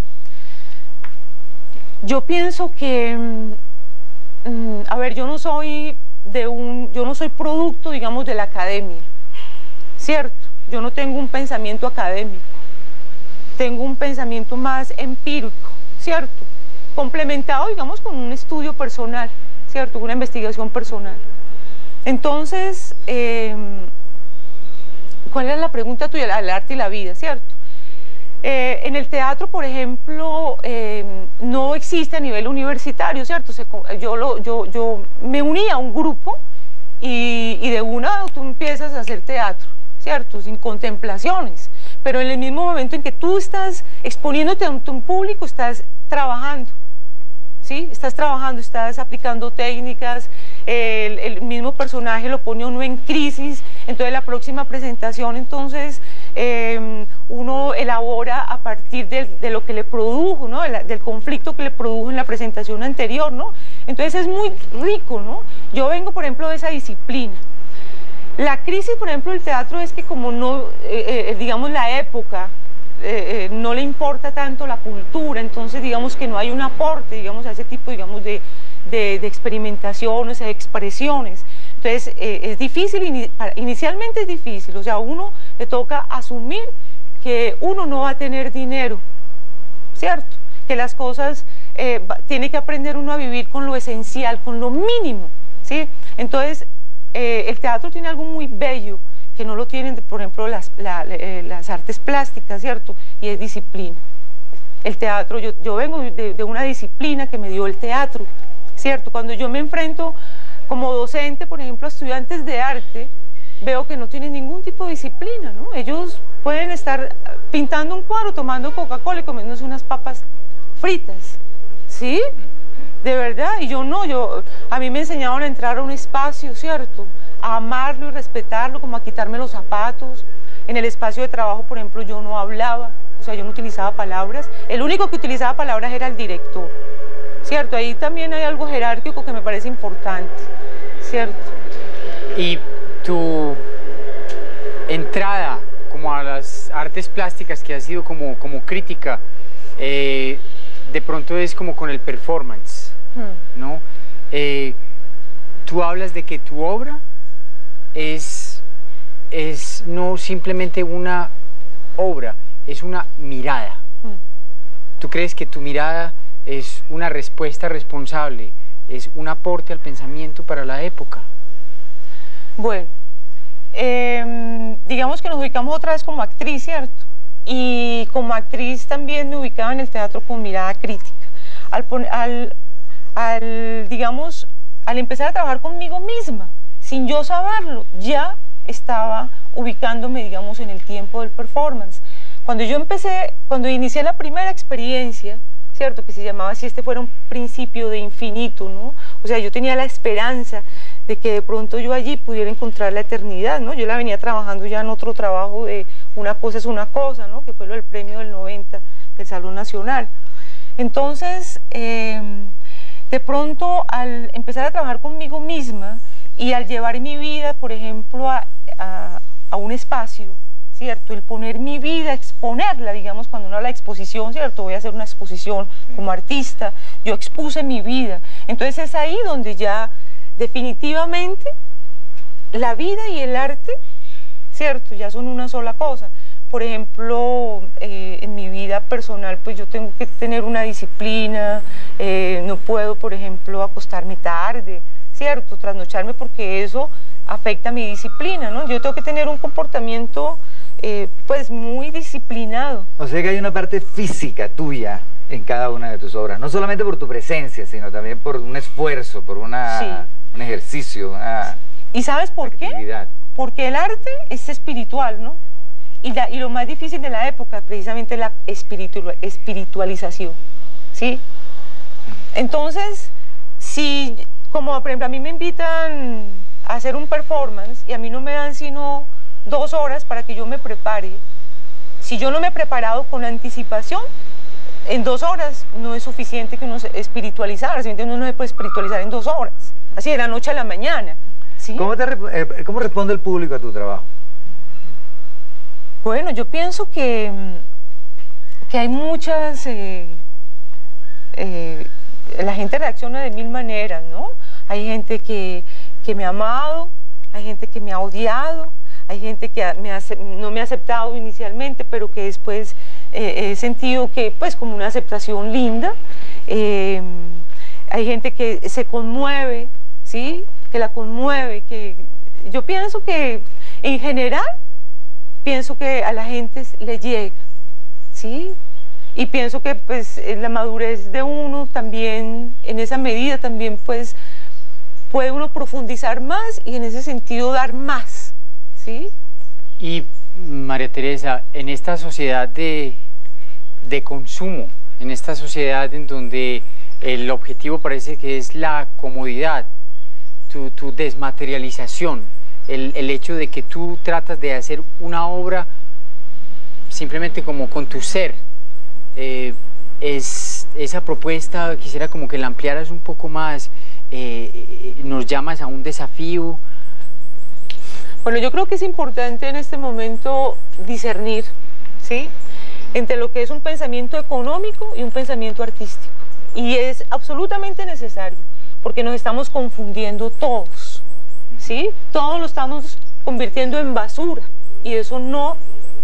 Yo pienso que, a ver, yo no soy producto, digamos, de la academia, ¿cierto? Yo no tengo un pensamiento académico, tengo un pensamiento más empírico, ¿cierto? Complementado, digamos, con un estudio personal, ¿cierto? Una investigación personal. Entonces, ¿cuál era la pregunta tuya? El arte y la vida, ¿cierto? En el teatro, por ejemplo, no existe a nivel universitario, ¿cierto? Yo me uní a un grupo y de una tú empiezas a hacer teatro, ¿cierto? Sin contemplaciones, pero en el mismo momento en que tú estás exponiéndote ante un público, estás trabajando, ¿sí? Estás trabajando, estás aplicando técnicas, el mismo personaje lo pone uno en crisis, entonces la próxima presentación, entonces uno elabora a partir de lo que le produjo, ¿no? Del conflicto que le produjo en la presentación anterior, ¿no? Entonces es muy rico, ¿no? Yo vengo, por ejemplo, de esa disciplina. La crisis, por ejemplo, del teatro es que como no, digamos, la época, no le importa tanto la cultura, entonces digamos que no hay un aporte, digamos, a ese tipo, digamos, de experimentaciones, de expresiones. Entonces es difícil, inicialmente es difícil, o sea, a uno le toca asumir que uno no va a tener dinero, ¿cierto? Que las cosas, tiene que aprender uno a vivir con lo esencial, con lo mínimo, ¿sí? Entonces el teatro tiene algo muy bello, que no lo tienen, por ejemplo, las artes plásticas, ¿cierto? Y es disciplina. El teatro, yo vengo de una disciplina que me dio el teatro, ¿cierto? Cuando yo me enfrento como docente, por ejemplo, a estudiantes de arte, veo que no tienen ningún tipo de disciplina, ¿no? Ellos pueden estar pintando un cuadro, tomando Coca-Cola y comiéndose unas papas fritas, ¿sí? De verdad, y yo no, a mí me enseñaron a entrar a un espacio, ¿cierto? A amarlo y respetarlo, como a quitarme los zapatos. En el espacio de trabajo, por ejemplo, yo no hablaba, o sea, yo no utilizaba palabras. El único que utilizaba palabras era el director, ¿cierto? Ahí también hay algo jerárquico que me parece importante, ¿cierto? Y tu entrada como a las artes plásticas, que ha sido como crítica, de pronto es como con el performance, ¿no? Tú hablas de que tu obra es no simplemente una obra, es una mirada. ¿Tú crees que tu mirada es una respuesta responsable, es un aporte al pensamiento para la época? Bueno, digamos que nos ubicamos otra vez como actriz, ¿cierto? Y como actriz también me ubicaba en el teatro con mirada crítica. Digamos, al empezar a trabajar conmigo misma, sin yo saberlo, ya estaba ubicándome, digamos, en el tiempo del performance. Cuando inicié la primera experiencia, ¿cierto? Que se llamaba Si este fuera un principio de infinito, ¿no? O sea, yo tenía la esperanza de que de pronto yo allí pudiera encontrar la eternidad, ¿no? Yo la venía trabajando ya en otro trabajo de Una cosa es una cosa, ¿no? Que fue lo del premio del 90 del Salón Nacional. Entonces, de pronto, al empezar a trabajar conmigo misma y al llevar mi vida, por ejemplo, a un espacio, ¿cierto? El poner mi vida, exponerla, digamos, cuando uno habla de exposición, ¿cierto? Voy a hacer una exposición como artista, yo expuse mi vida. Entonces es ahí donde ya definitivamente la vida y el arte, ¿cierto? Ya son una sola cosa. Por ejemplo, en mi vida personal, pues yo tengo que tener una disciplina, no puedo, por ejemplo, acostarme tarde, ¿cierto? Trasnocharme, porque eso afecta a mi disciplina, ¿no? Yo tengo que tener un comportamiento pues muy disciplinado. O sea que hay una parte física tuya en cada una de tus obras, no solamente por tu presencia, sino también por un esfuerzo, por un ejercicio, una ¿Y sabes por actividad. Qué? Porque el arte es espiritual, ¿no? Y lo más difícil de la época, precisamente, es la espiritualización, ¿sí? Entonces, si como por ejemplo a mí me invitan a hacer un performance y a mí no me dan sino 2 horas para que yo me prepare. Si yo no me he preparado con anticipación, en 2 horas no es suficiente que uno se espiritualizar, ¿sí? Uno no se puede espiritualizar en 2 horas, así de la noche a la mañana. ¿Sí? ¿Cómo responde el público a tu trabajo? Bueno, yo pienso que hay muchas... la gente reacciona de 1000 maneras, ¿no? Hay gente que me ha amado, hay gente que me ha odiado, hay gente que no me ha aceptado inicialmente, pero que después he sentido que, pues, como una aceptación linda. Hay gente que se conmueve, ¿sí? Que la conmueve, que yo pienso que, en general, pienso que a la gente le llega, ¿sí? Y pienso que, pues, la madurez de uno también, en esa medida también, pues, puede uno profundizar más y en ese sentido dar más, ¿sí? Y, María Teresa, en esta sociedad de consumo, en esta sociedad en donde el objetivo parece que es la comodidad, tu desmaterialización, el hecho de que tú tratas de hacer una obra simplemente como con tu ser, esa propuesta quisiera como que la ampliaras un poco más, nos llamas a un desafío. Bueno, yo creo que es importante en este momento discernir, ¿sí?, entre lo que es un pensamiento económico y un pensamiento artístico. Y es absolutamente necesario, porque nos estamos confundiendo todos, ¿sí? Todos lo estamos convirtiendo en basura, y eso no,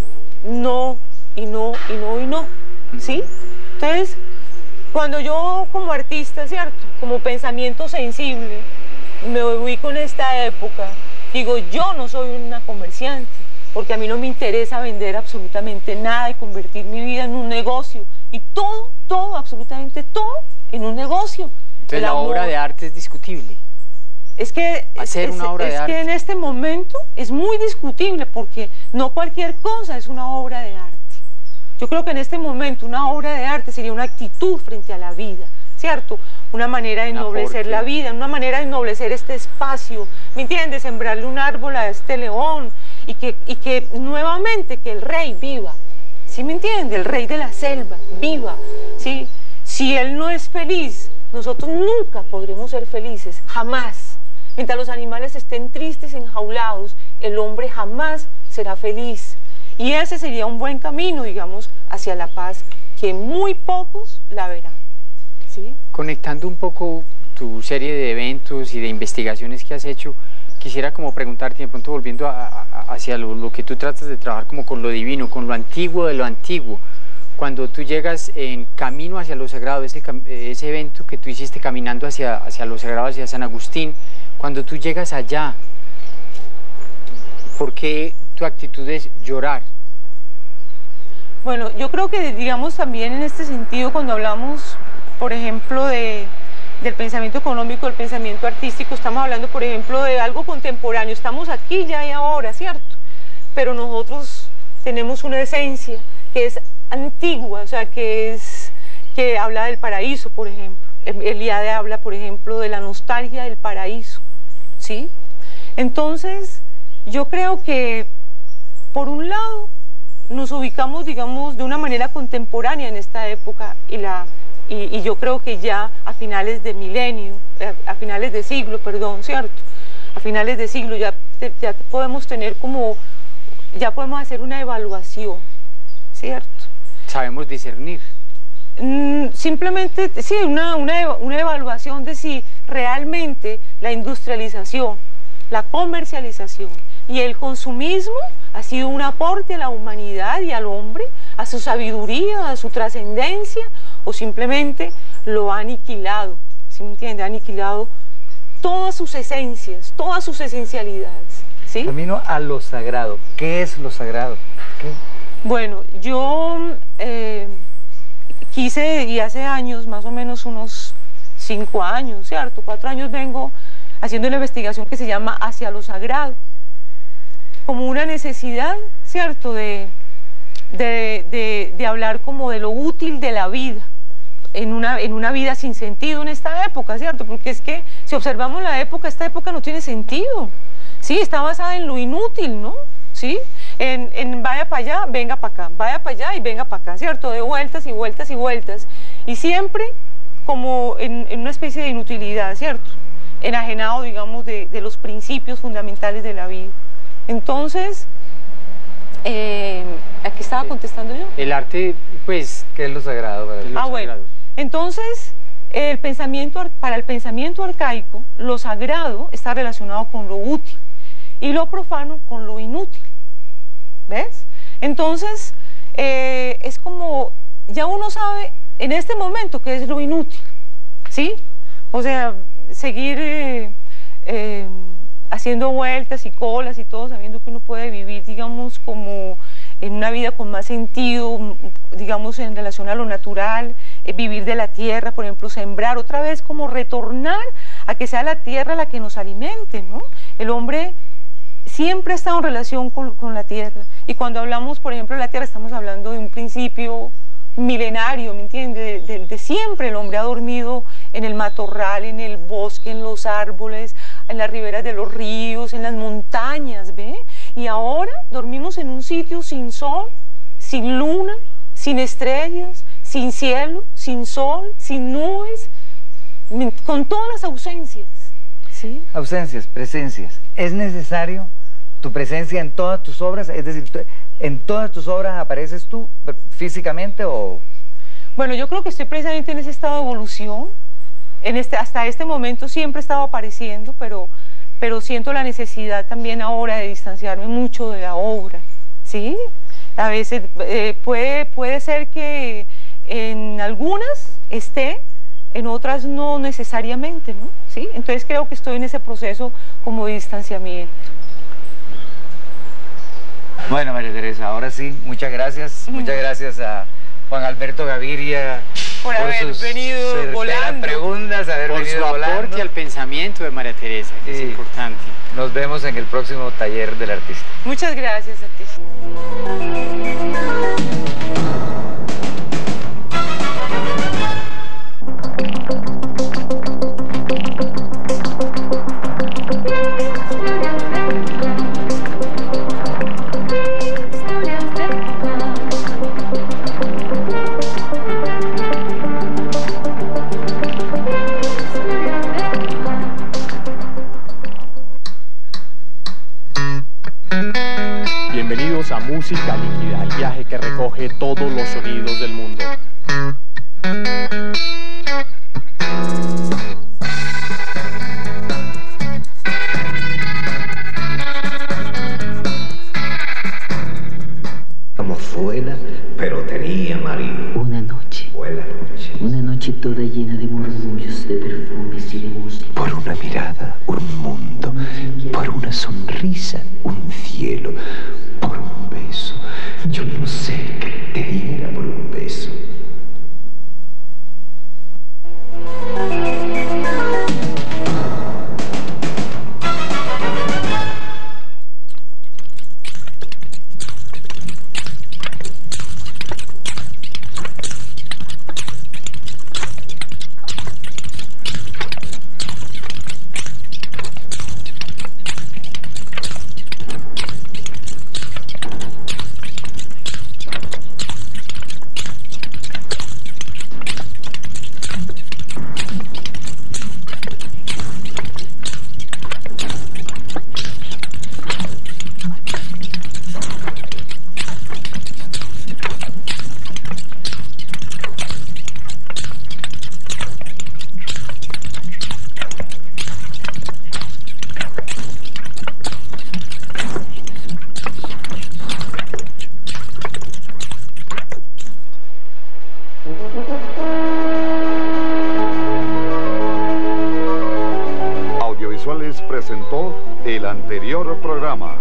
¿sí? Entonces, cuando yo como artista, ¿cierto?, como pensamiento sensible, me ubico en esta época, digo, yo no soy una comerciante, porque a mí no me interesa vender absolutamente nada y convertir mi vida en un negocio, y todo, absolutamente todo, en un negocio. Entonces la obra de arte es discutible. Es que, una obra de arte. Que en este momento es muy discutible, porque no cualquier cosa es una obra de arte. Yo creo que en este momento una obra de arte sería una actitud frente a la vida, ¿cierto? Una manera de ennoblecer la vida, una manera de ennoblecer este espacio, ¿me entiendes? Sembrarle un árbol a este león y que nuevamente que el rey viva, ¿sí me entiende? El rey de la selva viva, ¿sí? Si él no es feliz, nosotros nunca podremos ser felices, jamás. Mientras los animales estén tristes, enjaulados, el hombre jamás será feliz. Y ese sería un buen camino, digamos, hacia la paz, que muy pocos la verán, ¿sí? Conectando un poco tu serie de eventos y de investigaciones que has hecho, quisiera como preguntarte, de pronto volviendo hacia lo que tú tratas de trabajar como con lo divino, con lo antiguo de lo antiguo. Cuando tú llegas en camino hacia lo sagrado, ese evento que tú hiciste caminando hacia lo sagrado, hacia San Agustín, cuando tú llegas allá, ¿por qué tu actitud es llorar? Bueno, yo creo que, digamos, también en este sentido, cuando hablamos, por ejemplo, del pensamiento económico, del pensamiento artístico, estamos hablando, por ejemplo, de algo contemporáneo. Estamos aquí ya y ahora, ¿cierto? Pero nosotros tenemos una esencia que es antigua, o sea, que habla del paraíso, por ejemplo. Eliade habla, por ejemplo, de la nostalgia del paraíso, ¿sí? Entonces, yo creo que, por un lado, nos ubicamos, digamos, de una manera contemporánea en esta época, y yo creo que ya a finales de milenio, a finales de siglo, perdón, ¿cierto? A finales de siglo ya podemos tener como, ya podemos hacer una evaluación, ¿cierto? Sabemos discernir. Simplemente, sí, una evaluación de si realmente la industrialización, la comercialización y el consumismo ha sido un aporte a la humanidad y al hombre, a su sabiduría, a su trascendencia, o simplemente lo ha aniquilado, ¿sí me entiende? Ha aniquilado todas sus esencias, todas sus esencialidades, ¿sí? Camino a lo sagrado. ¿Qué es lo sagrado? ¿Qué? Bueno, yo quise, y hace años, más o menos unos 5 años, ¿cierto? 4 años vengo haciendo una investigación que se llama Hacia lo Sagrado, como una necesidad, ¿cierto?, de hablar como de lo útil de la vida, en una vida sin sentido en esta época, ¿cierto? Porque es que si observamos la época, esta época no tiene sentido, ¿sí? Está basada en lo inútil, ¿no? ¿Sí? En vaya para allá, venga para acá, vaya para allá y venga para acá, ¿cierto? De vueltas y vueltas y vueltas, y siempre como en una especie de inutilidad, ¿cierto? Enajenado, digamos, de los principios fundamentales de la vida. Entonces, ¿a qué estaba contestando yo? El arte, pues... ¿Qué es lo sagrado para ti? Bueno, entonces, para el pensamiento arcaico, lo sagrado está relacionado con lo útil y lo profano con lo inútil, ¿ves? Entonces, es como, ya uno sabe en este momento qué es lo inútil, ¿sí? O sea, seguir haciendo vueltas y colas y todo, sabiendo que uno puede vivir, digamos, como en una vida con más sentido, digamos, en relación a lo natural, vivir de la tierra, por ejemplo, sembrar, otra vez como retornar a que sea la tierra la que nos alimente, ¿no? El hombre siempre ha estado en relación con la tierra, y cuando hablamos, por ejemplo, de la tierra, estamos hablando de un principio milenario, ¿me entiendes? De siempre el hombre ha dormido en el matorral, en el bosque, en los árboles, en las riberas de los ríos, en las montañas, ¿ve? Y ahora dormimos en un sitio sin sol, sin luna, sin estrellas, sin cielo, sin sol, sin nubes, con todas las ausencias, ¿sí? Ausencias, presencias. ¿Es necesario tu presencia en todas tus obras? Es decir, ¿en todas tus obras apareces tú físicamente o...? Bueno, yo creo que estoy precisamente en ese estado de evolución. Hasta este momento siempre he estado apareciendo, pero siento la necesidad también ahora de distanciarme mucho de la obra, ¿sí? A veces puede ser que en algunas esté, en otras no necesariamente, ¿no? ¿Sí? Entonces creo que estoy en ese proceso como de distanciamiento. Bueno, María Teresa, ahora sí, muchas gracias. Muchas gracias a Juan Alberto Gaviria por haber venido volando, preguntas, por su aporte al pensamiento de María Teresa, que es importante. Nos vemos en el próximo taller del artista. Muchas gracias a ti. Bienvenidos a Música Líquida, el viaje que recoge todos los sonidos del mundo. Como Zuela, pero tenía marido. Una noche. Buena noche. Una noche toda llena de murmullos, de perfumes y de música. Por una mirada, un mundo. Por una sonrisa, un cielo. Por un beso. Yo no sé qué te diera por un beso. Audiovisuales presentó el anterior programa.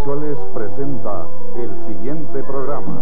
Audiovisuales presenta el siguiente programa.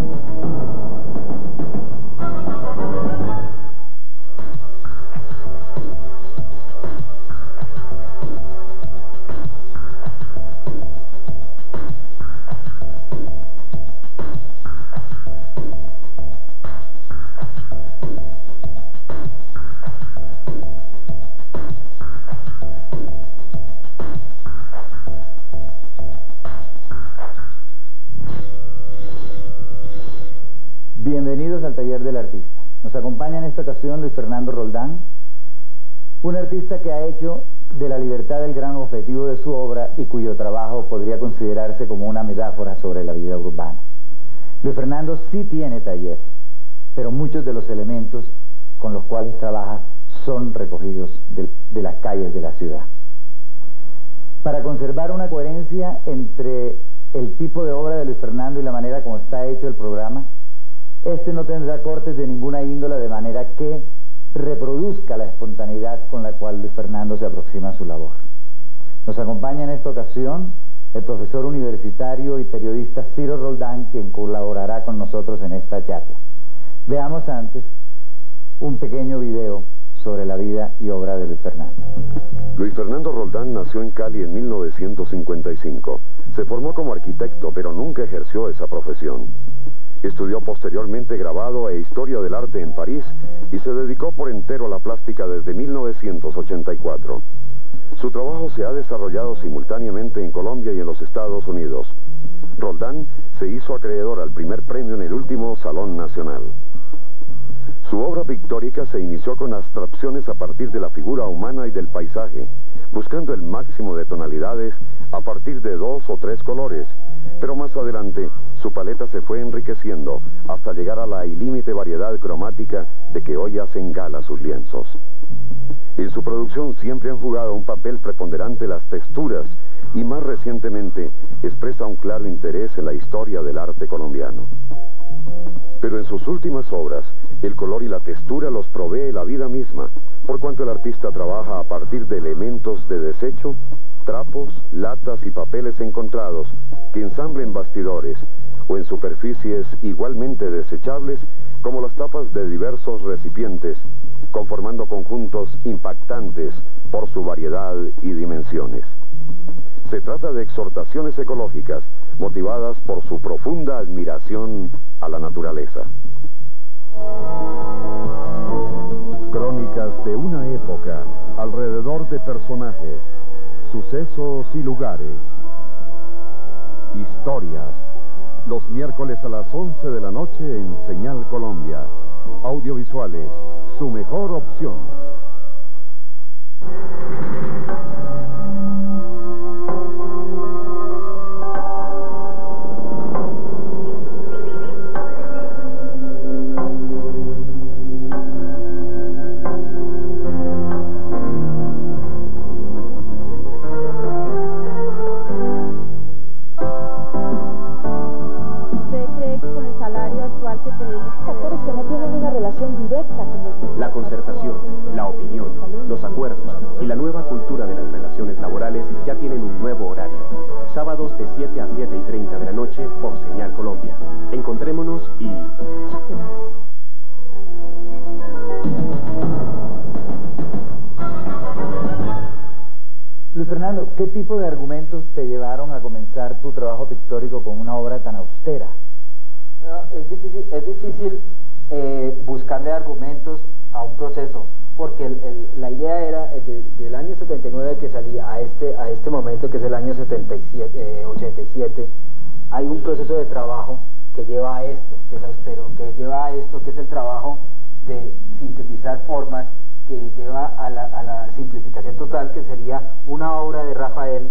Bienvenidos al Taller del Artista. Nos acompaña en esta ocasión Luis Fernando Roldán, un artista que ha hecho de la libertad el gran objetivo de su obra y cuyo trabajo podría considerarse como una metáfora sobre la vida urbana. Luis Fernando sí tiene taller, pero muchos de los elementos con los cuales trabaja son recogidos de las calles de la ciudad. Para conservar una coherencia entre el tipo de obra de Luis Fernando y la manera como está hecho el programa, este no tendrá cortes de ninguna índole, de manera que reproduzca la espontaneidad con la cual Luis Fernando se aproxima a su labor. Nos acompaña en esta ocasión el profesor universitario y periodista Ciro Roldán, quien colaborará con nosotros en esta charla. Veamos antes un pequeño video sobre la vida y obra de Luis Fernando. Luis Fernando Roldán nació en Cali en 1955. Se formó como arquitecto, pero nunca ejerció esa profesión. Estudió posteriormente grabado e historia del arte en París y se dedicó por entero a la plástica desde 1984. Su trabajo se ha desarrollado simultáneamente en Colombia y en los Estados Unidos. Roldán se hizo acreedor al primer premio en el último Salón Nacional. Su obra pictórica se inició con abstracciones a partir de la figura humana y del paisaje, buscando el máximo de tonalidades a partir de 2 o 3 colores, pero más adelante su paleta se fue enriqueciendo hasta llegar a la ilímite variedad cromática de que hoy hacen gala sus lienzos. En su producción siempre han jugado un papel preponderante las texturas y más recientemente expresa un claro interés en la historia del arte colombiano. Pero en sus últimas obras, el color y la textura los provee la vida misma, por cuanto el artista trabaja a partir de elementos de desecho, trapos, latas y papeles encontrados que ensamblen bastidores o en superficies igualmente desechables como las tapas de diversos recipientes, conformando conjuntos impactantes por su variedad y dimensiones. Se trata de exhortaciones ecológicas motivadas por su profunda admiración a la naturaleza. Crónicas de una época alrededor de personajes, sucesos y lugares. Historias. Los miércoles a las 11 de la noche en Señal Colombia. Audiovisuales, su mejor opción. La concertación, la opinión, los acuerdos y la nueva cultura de las relaciones laborales ya tienen un nuevo horario. Sábados de 7 a 7:30 de la noche por Señal Colombia. Encontrémonos y... ¡chóquenos! Luis Fernando, ¿qué tipo de argumentos te llevaron a comenzar tu trabajo pictórico con una obra tan austera? Es difícil buscarle argumentos a un proceso, porque la idea era del año 79 que salí a este momento, que es el año 87, hay un proceso de trabajo que lleva a esto, que es austero, que lleva a esto, que es el trabajo de sintetizar formas, que lleva a la simplificación total, que sería una obra de Rafael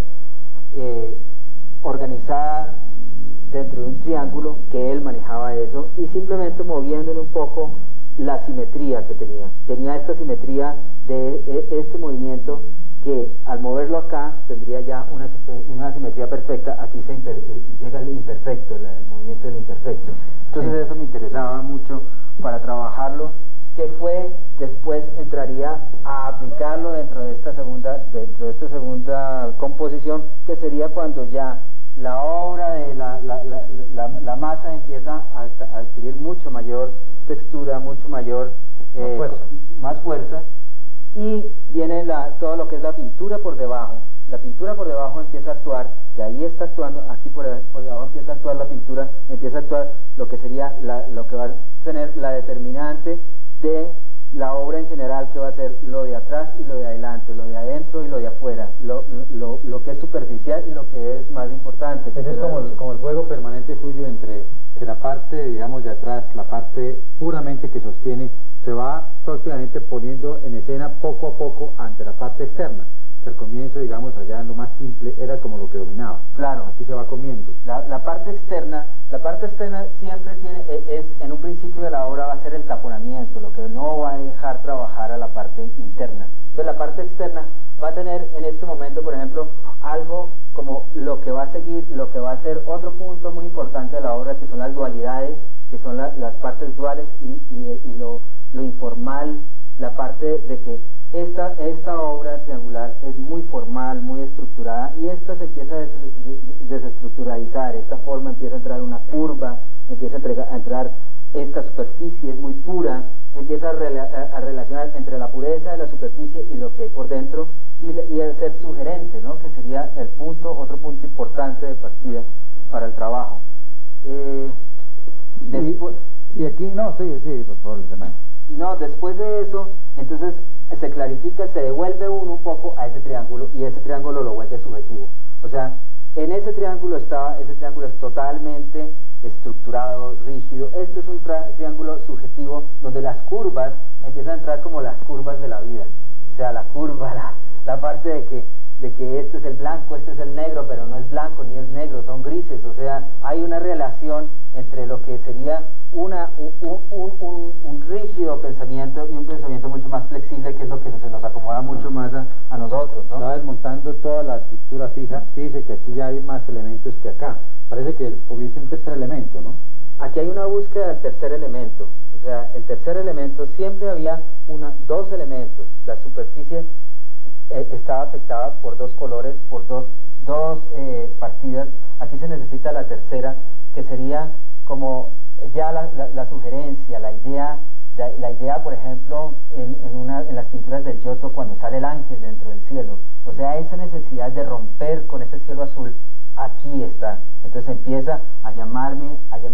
organizada dentro de un triángulo, que él manejaba eso, y simplemente moviéndole un poco la simetría que tenía. Tenía esta simetría de este movimiento que al moverlo acá tendría ya una simetría perfecta. Aquí llega el imperfecto, el movimiento del imperfecto. Entonces eso me interesaba mucho para trabajarlo, que fue después entraría a aplicarlo dentro de esta segunda composición, que sería cuando ya la obra de la masa empieza a adquirir mucho mayor textura, mucho mayor más fuerza, y viene todo lo que es la pintura por debajo. La pintura por debajo empieza a actuar, que ahí está actuando, aquí por debajo empieza a actuar la pintura, empieza a actuar lo que sería lo que va a tener la determinante de la obra en general, que va a ser lo de atrás y lo de adelante, lo de adentro y lo de afuera, lo que es superficial y lo que es más importante. Ese es como el juego permanente suyo entre que la parte, digamos, de atrás, la parte puramente que sostiene, se va prácticamente poniendo en escena poco a poco ante la parte externa. Al comienzo, digamos, allá en lo más simple era como lo que dominaba. Claro. Aquí se va comiendo. La parte externa siempre en un principio de la obra va a ser el taponamiento, lo que no va a dejar trabajar a la parte interna. Entonces la parte externa va a tener en este momento, por ejemplo, algo como lo que va a seguir, lo que va a ser otro punto muy importante de la obra, que son las dualidades, que son las partes duales y lo informal, la parte de que esta obra triangular es muy formal, muy estructurada, y esta se empieza a desestructuralizar. Esta forma empieza a entrar una curva, empieza a entrar esta superficie, es muy pura, empieza a relacionar entre la pureza de la superficie y lo que hay por dentro, y a ser sugerente, ¿no? Que sería otro punto importante de partida para el trabajo. Y aquí, no, sí, por favor, Fernando. No, después de eso, entonces se clarifica, se devuelve uno un poco a ese triángulo, y ese triángulo lo vuelve subjetivo. O sea, en ese triángulo es totalmente estructurado, rígido. Este es un triángulo subjetivo donde las curvas empiezan a entrar como las curvas de la vida. O sea, la curva, la parte de que este es el blanco, este es el negro, pero no es blanco ni es negro, son grises. O sea, hay una relación entre lo que sería un rígido pensamiento y un pensamiento mucho más flexible, que es lo que se nos acomoda mucho más a nosotros, ¿no? Está desmontando toda la estructura fija. Fíjese que aquí ya hay más elementos que acá. Parece que hubiese un tercer elemento, ¿no? Aquí hay una búsqueda del tercer elemento. O sea, el tercer elemento, siempre había dos elementos. La superficie estaba afectada por dos colores, por dos partidas. Aquí se necesita la tercera, que sería como ya la sugerencia, la idea, por ejemplo, en las pinturas del Giotto, cuando sale el ángel dentro del cielo. O sea, esa necesidad de romper con ese cielo azul, aquí está. Entonces empieza a llamarme,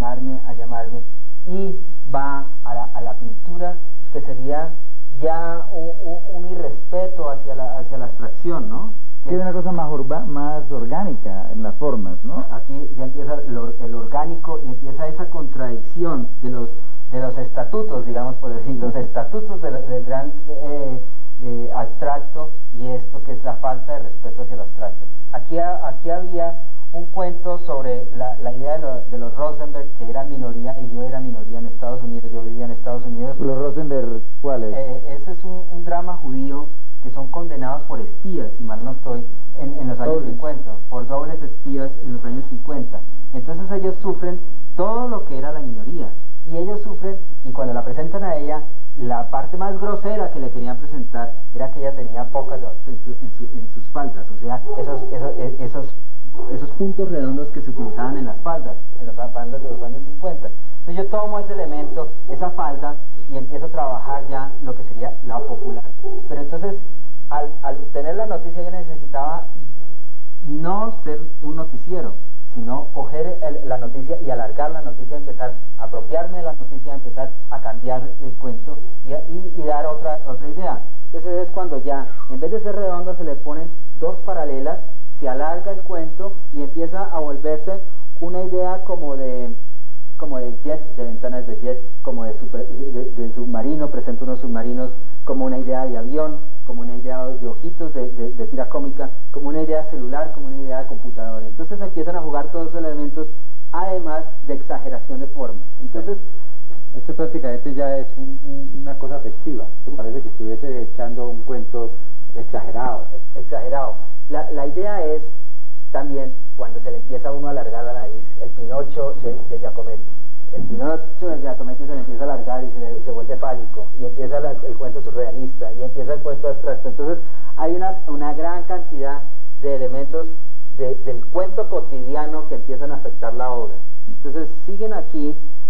y va a la pintura, que sería ya un irrespeto hacia la abstracción, ¿no? Que es una cosa más orgánica en las formas, ¿no? Aquí ya empieza el orgánico, y empieza esa contradicción de los estatutos, digamos por decir, los estatutos del gran abstracto, y esto que es la falta de respeto hacia el abstracto. Aquí había un cuento sobre la idea de los Rosenberg, que eran minoría, y yo era minoría en Estados Unidos, yo vivía en Estados Unidos. ¿Los Rosenberg cuáles? Ese es un drama judío, que son condenados por espías, si mal no estoy, en los años 50, por dobles espías en los años 50. Entonces ellos sufren todo lo que era la minoría, y ellos sufren, y cuando la presentan a ella, la parte más grosera que le querían presentar era que ella tenía pocas dots en sus faldas, o sea, esos puntos redondos que se utilizaban en las faldas de los años 50. Entonces yo tomo ese elemento, esa falda, y empiezo a trabajar ya lo que sería la popular. Pero entonces, al tener la noticia, yo necesitaba no ser un noticiero, sino coger la noticia y alargar la noticia, empezar a apropiarme de la noticia, empezar a cambiar el cuento y dar otra idea. Entonces es cuando ya, en vez de ser redondo, se le ponen dos paralelas, se alarga el cuento y empieza a volverse una idea como de jet, de ventanas de jet, como de submarino, presenta unos submarinos, como una idea de avión, como una idea de ojitos de tira cómica, como una idea celular, como una idea de computador. Entonces empiezan a jugar todos esos elementos, además de exageración de formas. Entonces, esto prácticamente ya es una cosa festiva. Parece que estuviese echando un cuento exagerado. Exagerado. La idea es también cuando se le empieza a uno a alargar la nariz, el Pinocho de Giacometti. El Pinocho de Giacometti se le empieza a alargar y se vuelve fálico, y empieza el cuento surrealista, y empieza el cuento abstracto. Entonces hay una gran cantidad de elementos del cuento cotidiano que empiezan a afectar la obra. Entonces siguen aquí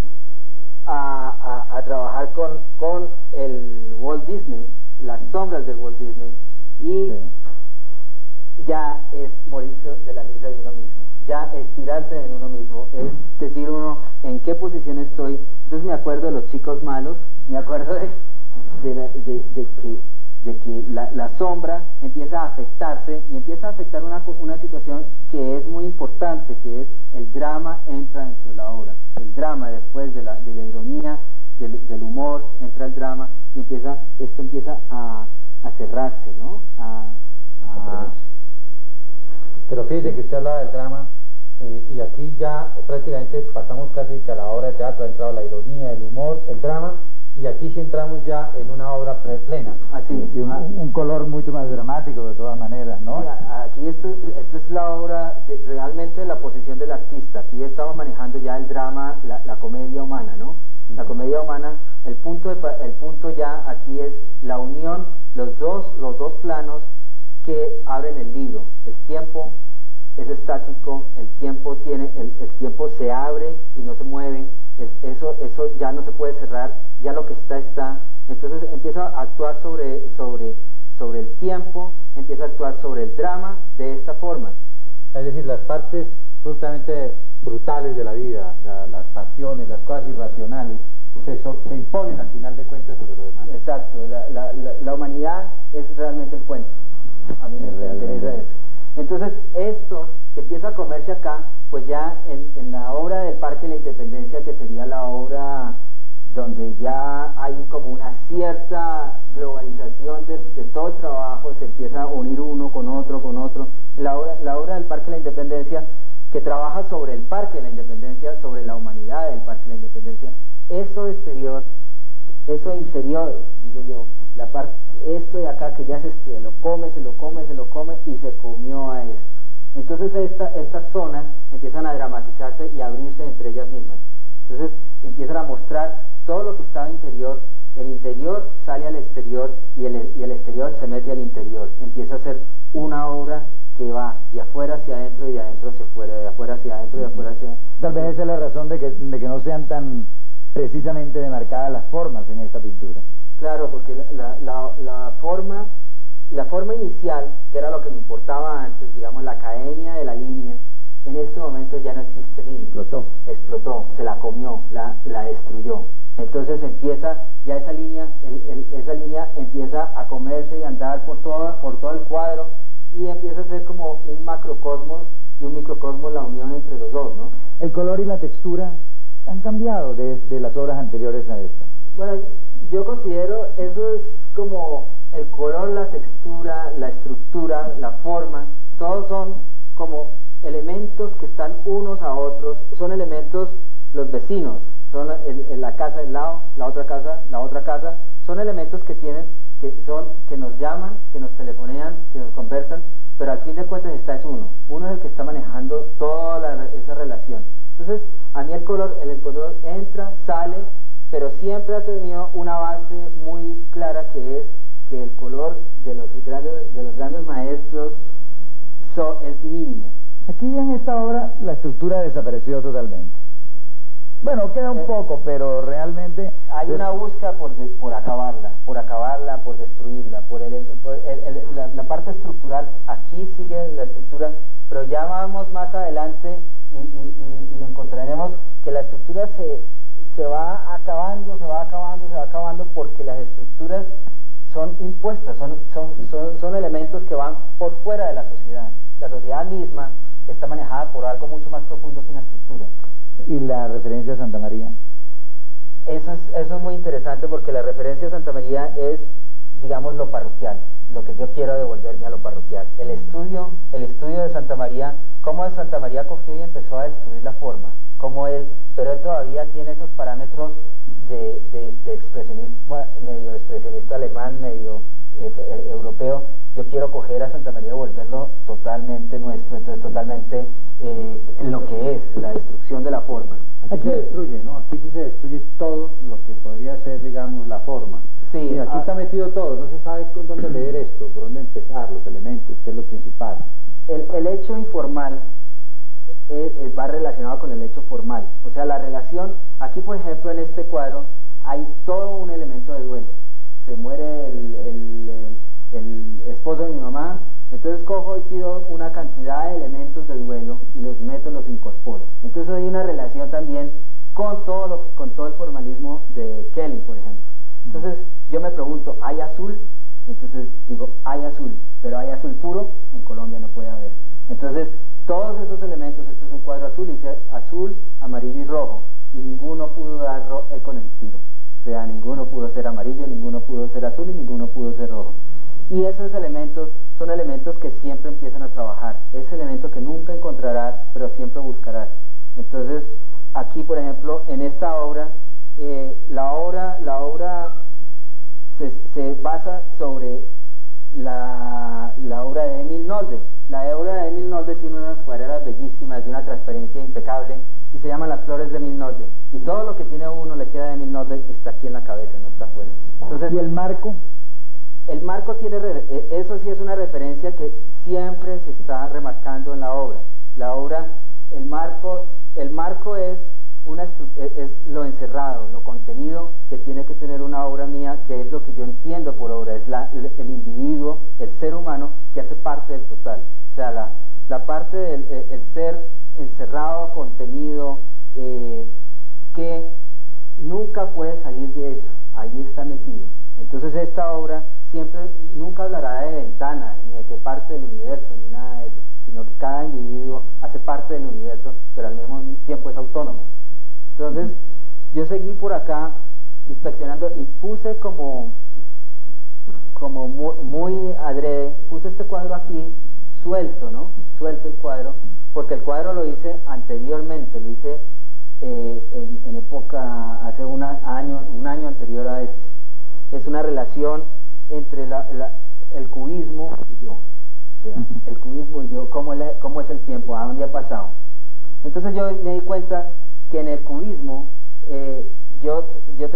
a trabajar con el Walt Disney, las sombras del Walt Disney, y ya es morirse de la risa de uno mismo, ya es tirarse en uno mismo, es decir uno en qué posición estoy. Entonces me acuerdo de Los Chicos Malos, me acuerdo de que la sombra empieza a afectarse y empieza a afectar una situación que es muy importante, que es el drama entra dentro de la obra. El drama, después de la ironía, del humor, entra el drama y esto empieza a cerrarse, ¿no? Pero fíjese que usted hablaba del drama y aquí ya prácticamente pasamos casi que a la obra de teatro, ha entrado la ironía, el humor, el drama, y aquí sí entramos ya en una obra plena. Así. Y un color mucho más dramático de todas maneras, ¿no? Aquí esta es la obra, realmente la posición del artista. Aquí estamos manejando ya el drama, la comedia humana, ¿no? La comedia humana, el punto ya aquí es la unión, los dos planos que abren el libro. El tiempo es estático, el tiempo se abre y no se mueve, eso ya no se puede cerrar, ya lo que está. Entonces empieza a actuar sobre el tiempo, empieza a actuar sobre el drama de esta forma. Es decir, las partes absolutamente brutales de la vida, las pasiones, las cosas irracionales, se imponen al final de cuentas sobre lo demás. Exacto, la humanidad es realmente el cuento. A mí me interesa eso. Entonces esto que empieza a comerse acá, pues ya en la obra del Parque de la Independencia, que sería la obra donde ya hay como una cierta globalización de todo el trabajo, se empieza a unir uno con otro. La obra del Parque de la Independencia, que trabaja sobre el Parque de la Independencia, sobre la humanidad del Parque de la Independencia, eso exterior, eso interior, digo yo, esto de acá que ya se lo come y se comió a esto. Entonces estas zonas empiezan a dramatizarse y a abrirse entre ellas mismas. Entonces empiezan a mostrar todo lo que estaba interior, el interior sale al exterior y el exterior se mete al interior. Empieza a ser una obra que va de afuera hacia adentro y de adentro hacia afuera, de afuera hacia adentro y de afuera hacia adentro. Tal vez esa es la razón de que no sean tan precisamente demarcadas las formas en esta pintura. Claro, porque la forma inicial, que era lo que me importaba antes, digamos la academia de la línea, en este momento ya no existe línea. Explotó, se la comió, la destruyó. Entonces empieza, ya esa línea empieza a comerse y andar por todo el cuadro y empieza a ser como un macrocosmos y un microcosmos, la unión entre los dos, ¿no? El color y la textura han cambiado de las obras anteriores a esta. Bueno, yo considero eso es como el color, la textura, la estructura, la forma, todos son como elementos que están unos a otros, son elementos, los vecinos, son la casa del lado, la otra casa, son elementos que nos llaman, que nos telefonean, que nos conversan, pero al fin de cuentas es uno es el que está manejando toda esa relación. Entonces, a mí el color entra, sale, pero siempre ha tenido una base muy clara, que es que el color de los grandes maestros es mínimo. Aquí ya en esta obra la estructura desapareció totalmente. Bueno, queda un poco, pero realmente hay una búsqueda por acabarla, por destruirla, la parte estructural. Aquí sigue la estructura, pero ya vamos más adelante y encontraremos que la estructura se va acabando, porque las estructuras son impuestas, son elementos que van por fuera de la sociedad. La sociedad misma está manejada por algo mucho más profundo que una estructura. ¿Y la referencia a Santa María? Eso es muy interesante, porque la referencia a Santa María es, digamos, lo parroquial, lo que yo quiero devolverme a lo parroquial. El estudio de Santa María, cómo Santa María cogió y empezó a destruir la forma, pero él todavía tiene esos parámetros de expresionismo, medio expresionista alemán, medio europeo. Yo quiero coger a Santa María y volverlo totalmente nuestro, entonces totalmente lo que es la destrucción de la forma. Aquí se destruye, ¿no? Aquí sí se destruye todo lo que podría ser, digamos, la forma. Sí, aquí está metido todo, no se sabe con dónde leer esto, por dónde empezar, los elementos, qué es lo principal. el hecho informal va relacionado con el hecho formal. O sea, la relación, aquí por ejemplo en este cuadro, hay todo un elemento de duelo. Se muere el esposo de mi mamá, entonces cojo y pido una cantidad de elementos de duelo y los meto, los incorporo. Entonces hay una relación también con todo el formalismo de Kelly, por ejemplo. Entonces yo me pregunto, ¿hay azul? Entonces digo, hay azul, pero hay azul puro, en Colombia no puede haber. Entonces todos esos elementos, este es un cuadro azul, dice azul, amarillo y rojo, y ninguno pudo dar con el tiro. O sea, ninguno pudo ser amarillo, ninguno pudo ser azul y ninguno pudo ser rojo. Y esos elementos son elementos que siempre empiezan a trabajar. Ese elemento que nunca encontrarás, pero siempre buscarás. Entonces, aquí, por ejemplo, en esta obra, la obra se basa sobre la obra de Emil Nolde. La obra de Emil Nolde tiene unas cuadreras bellísimas de una transparencia impecable y se llama Las Flores de Emil Nolde. Y todo lo que tiene a uno le queda de Emil Nolde está aquí en la cabeza, no está afuera. Entonces, ¿y el marco? El marco tiene, eso sí es una referencia que siempre se está remarcando en la obra. La obra, el marco es lo encerrado, lo contenido que tiene que tener una obra mía, que es lo que yo entiendo por obra, es el individuo, el ser humano que hace parte del total. O sea, la parte del el ser encerrado, contenido, que nunca puede salir de eso, ahí está metido. Entonces esta obra nunca hablará de ventanas, ni de qué parte del universo, ni nada de eso, sino que cada individuo hace parte del universo, pero al mismo tiempo es autónomo. Entonces, yo seguí por acá inspeccionando y puse como muy adrede, puse este cuadro aquí suelto, ¿no? Suelto el cuadro, porque el cuadro lo hice anteriormente, lo hice en época, hace un año anterior a este. Es una relación entre el cubismo y yo. O sea, el cubismo y yo, cómo es el tiempo, a dónde ha pasado. Entonces yo me di cuenta que en el cubismo yo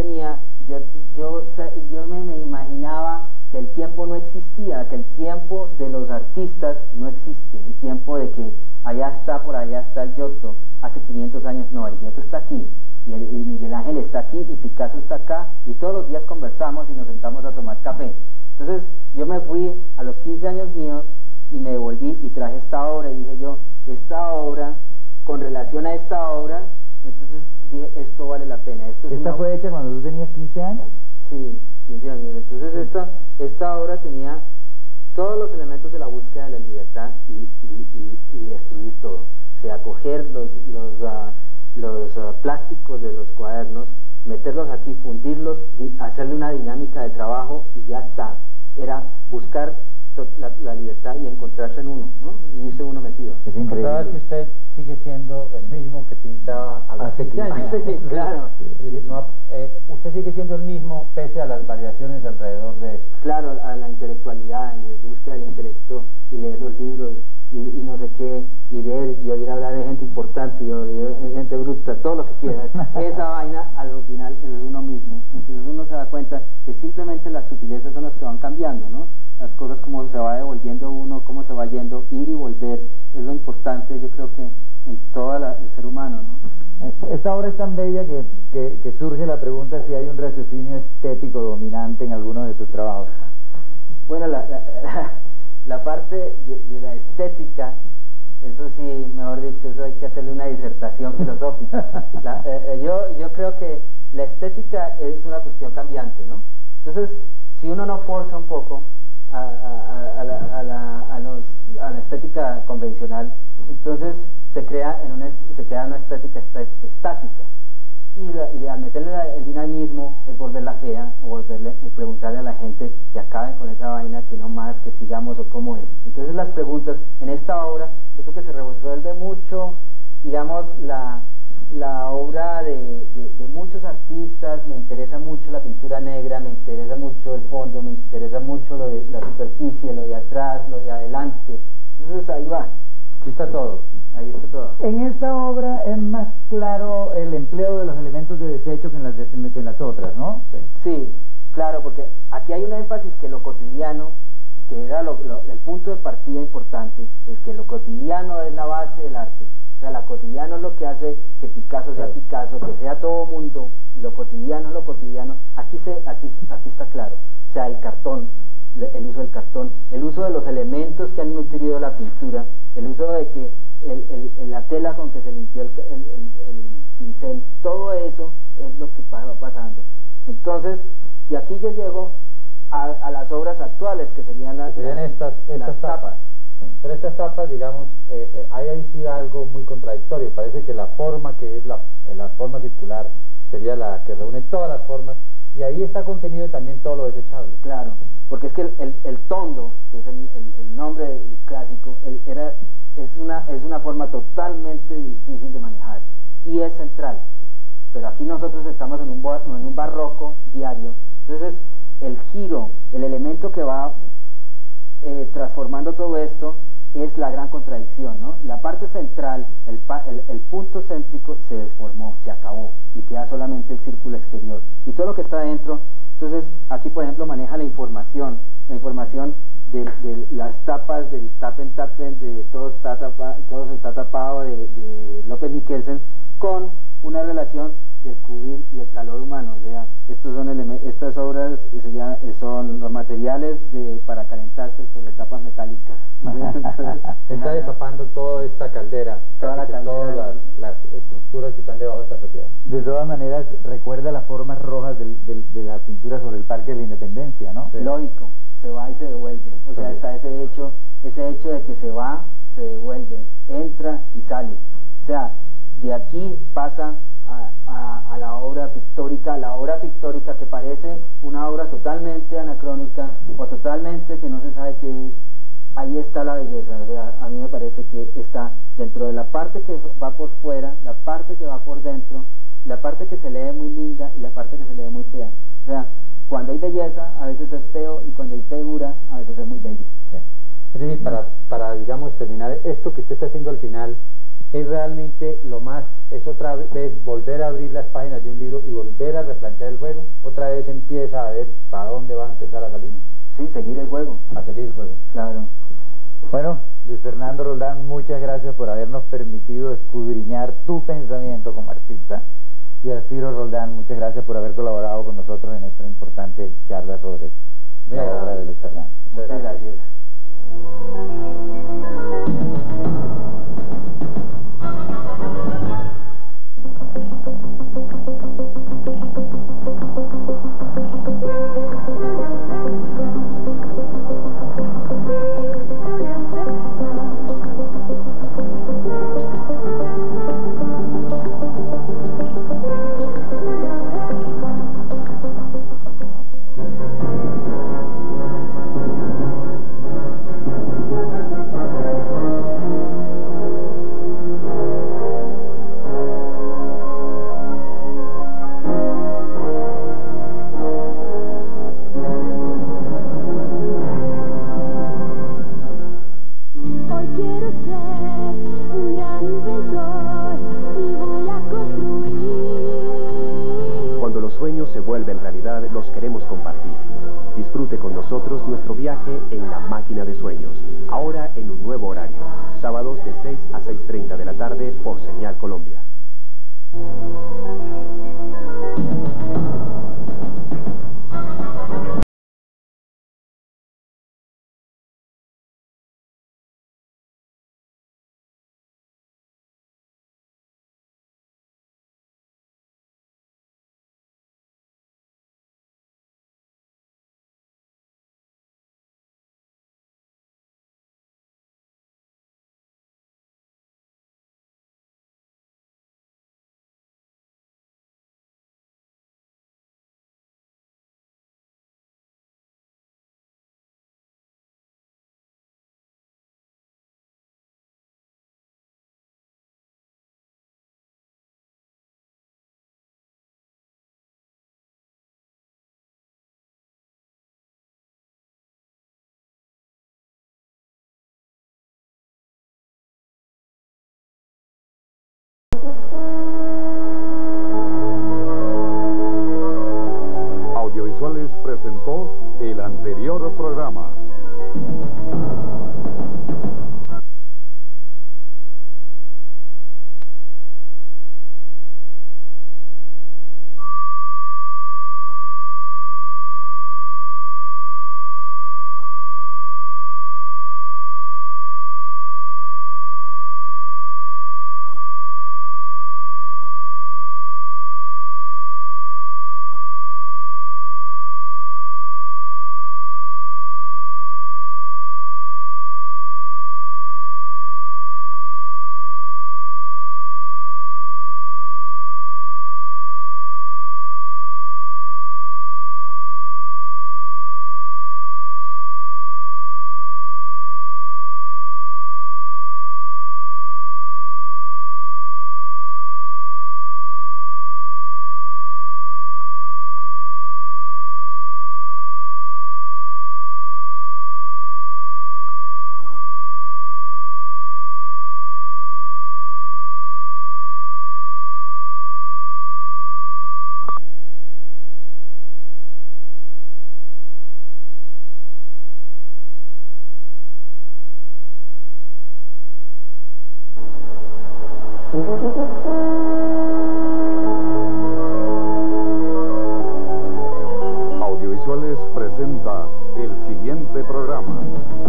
me imaginaba que el tiempo no existía, que el tiempo de los artistas no existe, el tiempo de que por allá está el Giotto, hace 500 años, no, el Giotto está aquí, y Miguel Ángel está aquí, y Picasso está acá, y todos los días conversamos y nos sentamos a tomar café. Entonces yo me fui a los 15 años míos y me devolví y traje esta obra y dije yo, esta obra, con relación a esta obra, entonces dije, esto vale la pena. ¿Esta fue hecha cuando tú tenías 15 años? Sí, 15 años. Entonces esta obra tenía todos los elementos de la búsqueda de la libertad y destruir todo. O sea, coger los plásticos de los cuadernos, meterlos aquí, fundirlos, hacerle una dinámica de trabajo y ya está. Era buscar la libertad y encontrarse en uno, ¿no? Y irse uno metido. Es increíble. ¿Sabes que usted sigue siendo el mismo que pintaba a los 15 años? Sí, claro. Usted sigue siendo el mismo pese a las variaciones alrededor de esto. Claro, a la intelectualidad, y búsqueda del intelecto, y leer los libros, y no sé qué, y ver y oír hablar de gente importante, y oír gente bruta, todo lo que quiera. Esa vaina, al final, es uno mismo. Entonces uno se da cuenta que simplemente las sutilezas son las que van cambiando, ¿no? Las cosas, como se va devolviendo uno, cómo se va yendo, ir y volver, es lo importante, yo creo que en todo el ser humano, ¿no? Esta obra es tan bella que surge la pregunta si hay un raciocinio estético dominante en alguno de tus trabajos. Bueno, la parte de la estética, eso sí, mejor dicho, eso hay que hacerle una disertación filosófica. Yo creo que la estética es una cuestión cambiante, ¿no? Entonces, si uno no forza un poco a la estética convencional, entonces se crea una estética estática. Y al meterle el dinamismo es volverla fea, o preguntarle a la gente que acaben con esa vaina, que no más, que sigamos o cómo es. Entonces las preguntas en esta obra, yo creo que se resuelve mucho, digamos, la obra de muchos artistas. Me interesa mucho la pintura negra, me interesa mucho el fondo, me interesa mucho lo de la superficie, lo de atrás, lo de adelante. Entonces ahí va. Aquí está todo. Ahí está todo. En esta obra es más claro el empleo de los elementos de desecho que en las otras, ¿no? Sí, claro, porque aquí hay un énfasis que lo cotidiano que era el punto de partida importante, es que lo cotidiano es la base del arte. O sea, lo cotidiano es lo que hace que Picasso sea Picasso, que sea todo mundo, lo cotidiano es lo cotidiano. Aquí está claro. O sea, el cartón, el uso del cartón, el uso de los elementos que han nutrido la pintura, el uso de que la tela con que se limpió el pincel, todo eso es lo que va pasando. Entonces, y aquí yo llego a las obras actuales, que serían estas tapas. Pero estas tapas, digamos, hay ahí sí algo muy contradictorio. Parece que la forma que es la forma circular sería la que reúne todas las formas, y ahí está contenido también todo lo desechable. Claro, porque es que el tondo, que es el nombre clásico, es una forma totalmente difícil de manejar, y es central. Pero aquí nosotros estamos en un barroco diario. Entonces, el giro, el elemento que va transformando todo esto, es la gran contradicción, ¿no? La parte central, el punto céntrico se desformó, se acabó, y queda solamente el círculo exterior. Y todo lo que está dentro, entonces aquí por ejemplo maneja la información de las tapas, del tapen, de todo está tapado de López Michelsen, con una relación del cubrir y el calor humano. O sea, estas obras son los materiales para calentarse sobre tapas metálicas. Se está destapando toda esta caldera, todas las estructuras que están debajo de esta propiedad. De todas maneras, recuerda las formas rojas de la pintura sobre el Parque de la Independencia, ¿no? Sí. Lógico, se va y se devuelve. O sea, está ese hecho de que se va, se devuelve, entra y sale. O sea, de aquí pasa a la obra pictórica que parece una obra totalmente anacrónica o totalmente que no se sabe qué es. Ahí está la belleza. O sea, a mí me parece que está dentro de la parte que va por fuera, la parte que va por dentro, la parte que se lee muy linda y la parte que se lee muy fea. O sea, cuando hay belleza a veces es feo, y cuando hay figura a veces es muy bello. Sí. Es decir, para digamos terminar, esto que usted está haciendo al final es realmente es otra vez volver a abrir las páginas de un libro y volver a replantear el juego. Otra vez empieza a ver para dónde va a empezar a salir. Sí, seguir el juego. A seguir el juego. Claro. Bueno, Luis Fernando Roldán, muchas gracias por habernos permitido escudriñar tu pensamiento como artista. Y a Ciro Roldán, muchas gracias por haber colaborado con nosotros en esta importante charla sobre la obra de Luis Fernando. Muchas gracias. Los queremos compartir. Disfrute con nosotros nuestro viaje en la máquina de sueños, ahora en un nuevo horario, sábados de 6 a 6:30 de la tarde por Señal Colombia. Audiovisuales presentó el anterior programa. Audiovisuales presenta el siguiente programa.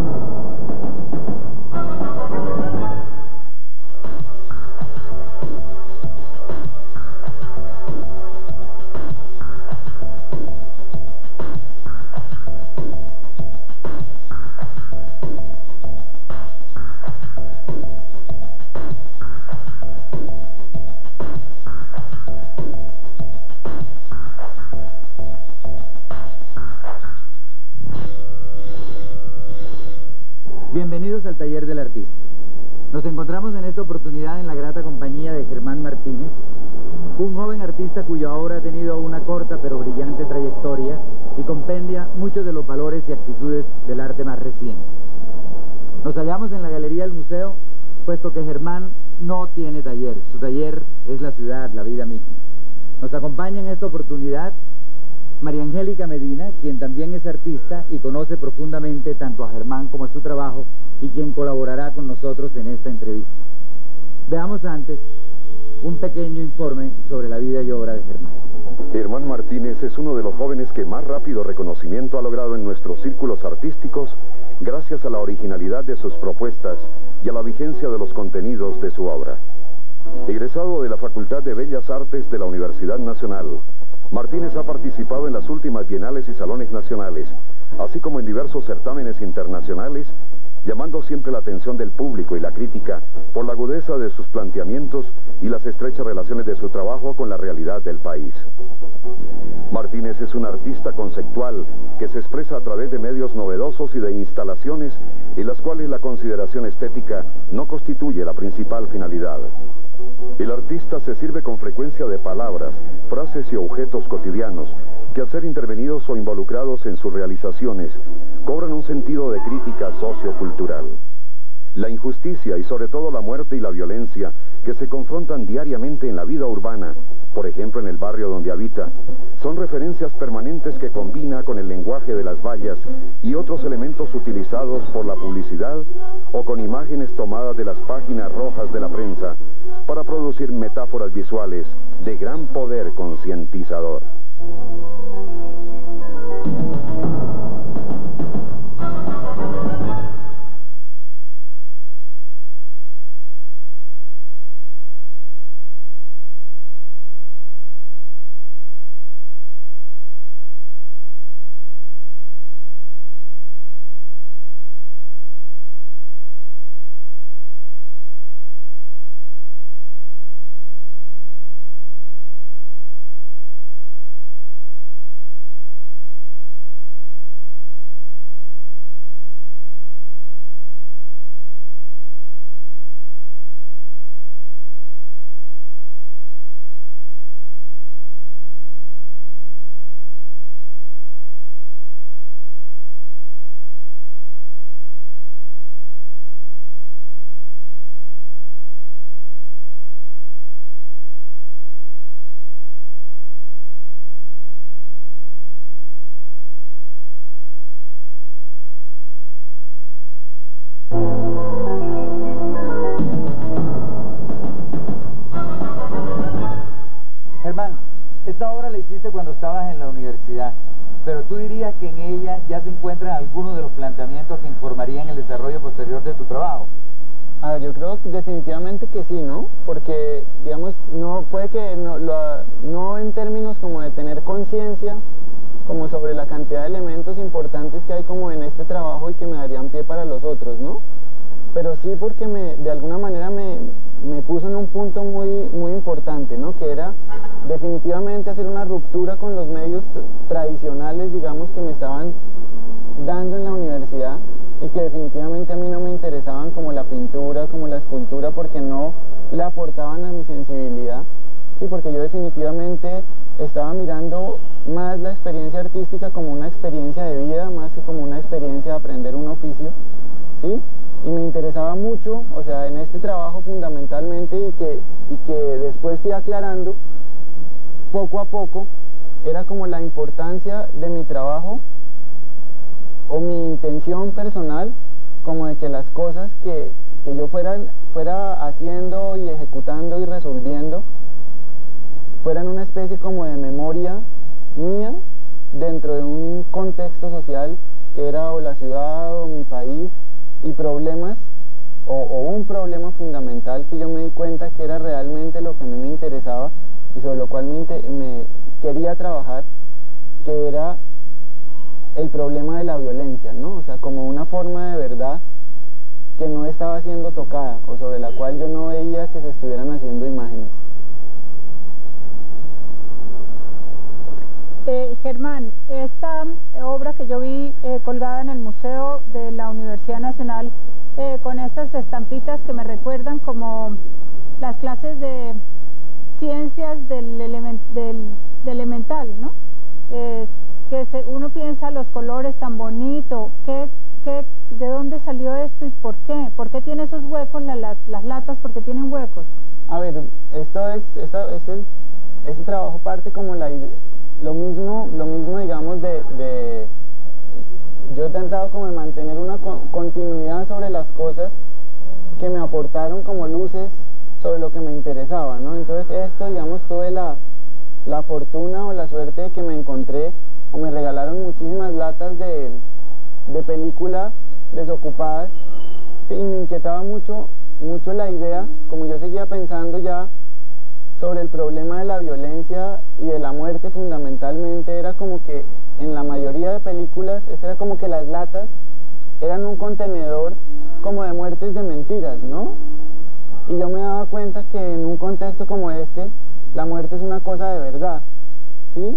Bienvenidos al Taller del Artista. Nos encontramos en esta oportunidad en la grata compañía de Germán Martínez, un joven artista cuya obra ha tenido una corta pero brillante trayectoria y compendia muchos de los valores y actitudes del arte más reciente. Nos hallamos en la galería del museo, puesto que Germán no tiene taller. Su taller es la ciudad, la vida misma. Nos acompaña en esta oportunidad María Angélica Medina, quien también es artista y conoce profundamente tanto a Germán como a su trabajo y quien colaborará con nosotros en esta entrevista. Veamos antes un pequeño informe sobre la vida y obra de Germán. Germán Martínez es uno de los jóvenes que más rápido reconocimiento ha logrado en nuestros círculos artísticos gracias a la originalidad de sus propuestas y a la vigencia de los contenidos de su obra. Egresado de la Facultad de Bellas Artes de la Universidad Nacional, Martínez ha participado en las últimas bienales y salones nacionales, así como en diversos certámenes internacionales, llamando siempre la atención del público y la crítica por la agudeza de sus planteamientos y las estrechas relaciones de su trabajo con la realidad del país. Martínez es un artista conceptual que se expresa a través de medios novedosos y de instalaciones en las cuales la consideración estética no constituye la principal finalidad. El artista se sirve con frecuencia de palabras, frases y objetos cotidianos que al ser intervenidos o involucrados en sus realizaciones cobran un sentido de crítica sociocultural. La injusticia y sobre todo la muerte y la violencia que se confrontan diariamente en la vida urbana, por ejemplo en el barrio donde habita, son referencias permanentes que combina con el lenguaje de las vallas y otros elementos utilizados por la publicidad o con imágenes tomadas de las páginas rojas de la prensa para producir metáforas visuales de gran poder concientizador. Germán, esta obra la hiciste cuando estabas en la universidad, pero tú dirías que en ella ya se encuentran algunos de los planteamientos que informarían el desarrollo posterior de tu trabajo. A ver, yo creo que definitivamente que sí, ¿no? Porque, digamos, no puede que no en términos como de tener conciencia como sobre la cantidad de elementos importantes que hay como en este trabajo y que me darían pie para los otros, ¿no? Pero sí porque de alguna manera me puso en un punto muy importante, ¿no? Que era definitivamente hacer una ruptura con los medios tradicionales, digamos, que me estaban dando en la universidad y que definitivamente a mí no me interesaban, como la pintura, como la escultura, porque no le aportaban a mi sensibilidad. Sí, porque yo definitivamente estaba mirando más la experiencia artística como una experiencia de vida, más que como una experiencia de aprender un oficio, ¿sí? Y me interesaba mucho, o sea, en este trabajo fundamentalmente y que después fui aclarando poco a poco, era como la importancia de mi trabajo o mi intención personal, como de que las cosas que yo fuera fuera haciendo y ejecutando y resolviendo fueran una especie como de memoria mía dentro de un contexto social que era o la ciudad o mi país, y problemas o un problema fundamental que yo me di cuenta que era realmente lo que a mí me interesaba y sobre lo cual me quería trabajar, que era el problema de la violencia, ¿no? O sea, como una forma de verdad que no estaba siendo tocada o sobre la cual yo no veía que se estuvieran haciendo imágenes. Germán, esta obra que yo vi colgada en el Museo de la Universidad Nacional, con estas estampitas que me recuerdan como las clases de ciencias del elemental, ¿no? Uno piensa los colores tan bonitos, ¿de dónde salió esto y por qué? ¿Por qué tiene esos huecos las latas? ¿Por qué tienen huecos? A ver, este trabajo parte como lo mismo digamos yo he tratado como de mantener una continuidad sobre las cosas que me aportaron como luces sobre lo que me interesaba, ¿no? Entonces esto, digamos, tuve la fortuna o la suerte de que me encontré o me regalaron muchísimas latas de película desocupadas, sí, y me inquietaba mucho la idea, como yo seguía pensando ya sobre el problema de la violencia y de la muerte fundamentalmente, era como que en la mayoría de películas, era como que las latas eran un contenedor como de muertes de mentiras, ¿no? Y yo me daba cuenta que en un contexto como este, la muerte es una cosa de verdad, ¿sí?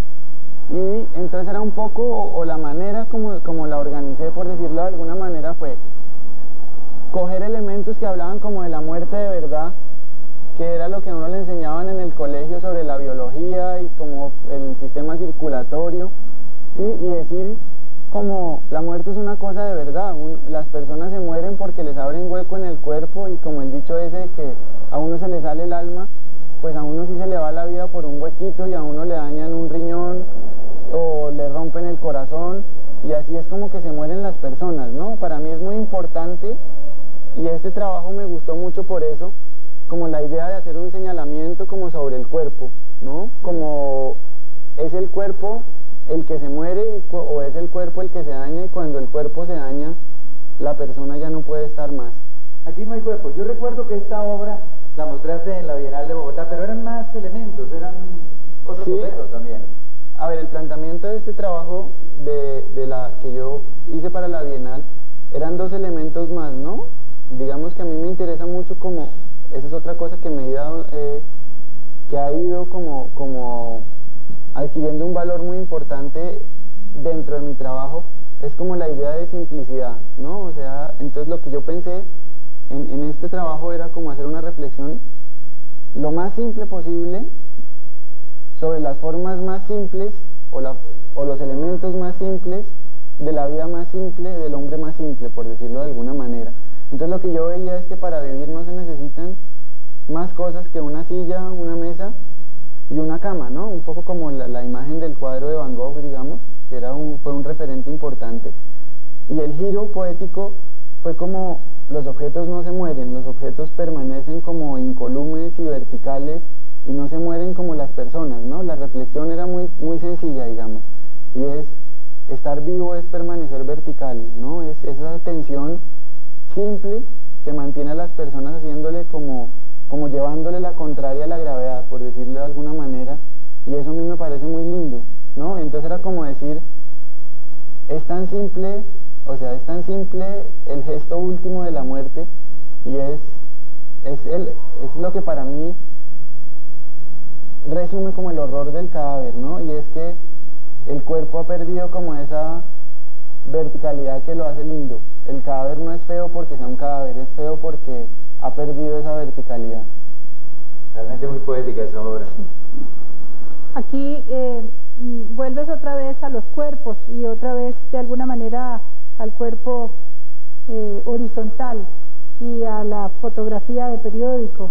Y entonces era un poco, o la manera como la organicé, por decirlo de alguna manera, fue coger elementos que hablaban como de la muerte de verdad, que era lo que a uno le enseñaban en el colegio sobre la biología y como el sistema circulatorio, ¿sí? Y decir como la muerte es una cosa de verdad, las personas se mueren porque les abren hueco en el cuerpo, y como el dicho ese que a uno se le sale el alma, pues a uno sí se le va la vida por un huequito y a uno le dañan un riñón o le rompen el corazón, y así es como que se mueren las personas, ¿no? Para mí es muy importante, y este trabajo me gustó mucho por eso, como la idea de hacer un señalamiento como sobre el cuerpo, ¿no? Como es el cuerpo el que se muere o es el cuerpo el que se daña, y cuando el cuerpo se daña, la persona ya no puede estar más. Aquí no hay cuerpo. Yo recuerdo que esta obra la mostraste en la Bienal de Bogotá, pero eran más elementos, eran otros objetos también. A ver, el planteamiento de este trabajo de la que yo hice para la Bienal eran dos elementos más, ¿no? Digamos que a mí me interesa mucho como, esa es otra cosa que que ha ido como adquiriendo un valor muy importante dentro de mi trabajo, es como la idea de simplicidad, ¿no? O sea, entonces lo que yo pensé en este trabajo era como hacer una reflexión lo más simple posible sobre las formas más simples o los elementos más simples de la vida más simple, del hombre más simple, por decirlo de alguna manera. Entonces lo que yo veía es que para vivir no se necesitan más cosas que una silla, una mesa y una cama, ¿no? Un poco como la imagen del cuadro de Van Gogh, digamos, que fue un referente importante. Y el giro poético fue como los objetos no se mueren, los objetos permanecen como incólumes y verticales y no se mueren como las personas, ¿no? La reflexión era muy sencilla, digamos, y es estar vivo es permanecer vertical, ¿no? Es esa tensión simple que mantiene a las personas haciéndole como llevándole la contraria a la gravedad, por decirlo de alguna manera, y eso a mí me parece muy lindo, ¿no? Entonces era como decir, es tan simple, o sea, es tan simple el gesto último de la muerte, y es lo que para mí resume como el horror del cadáver, ¿no? Y es que el cuerpo ha perdido como esa verticalidad que lo hace lindo. El cadáver no es feo porque sea un cadáver, es feo porque ha perdido esa verticalidad. Realmente muy poética esa obra. Aquí vuelves otra vez a los cuerpos y otra vez de alguna manera al cuerpo horizontal y a la fotografía de periódico,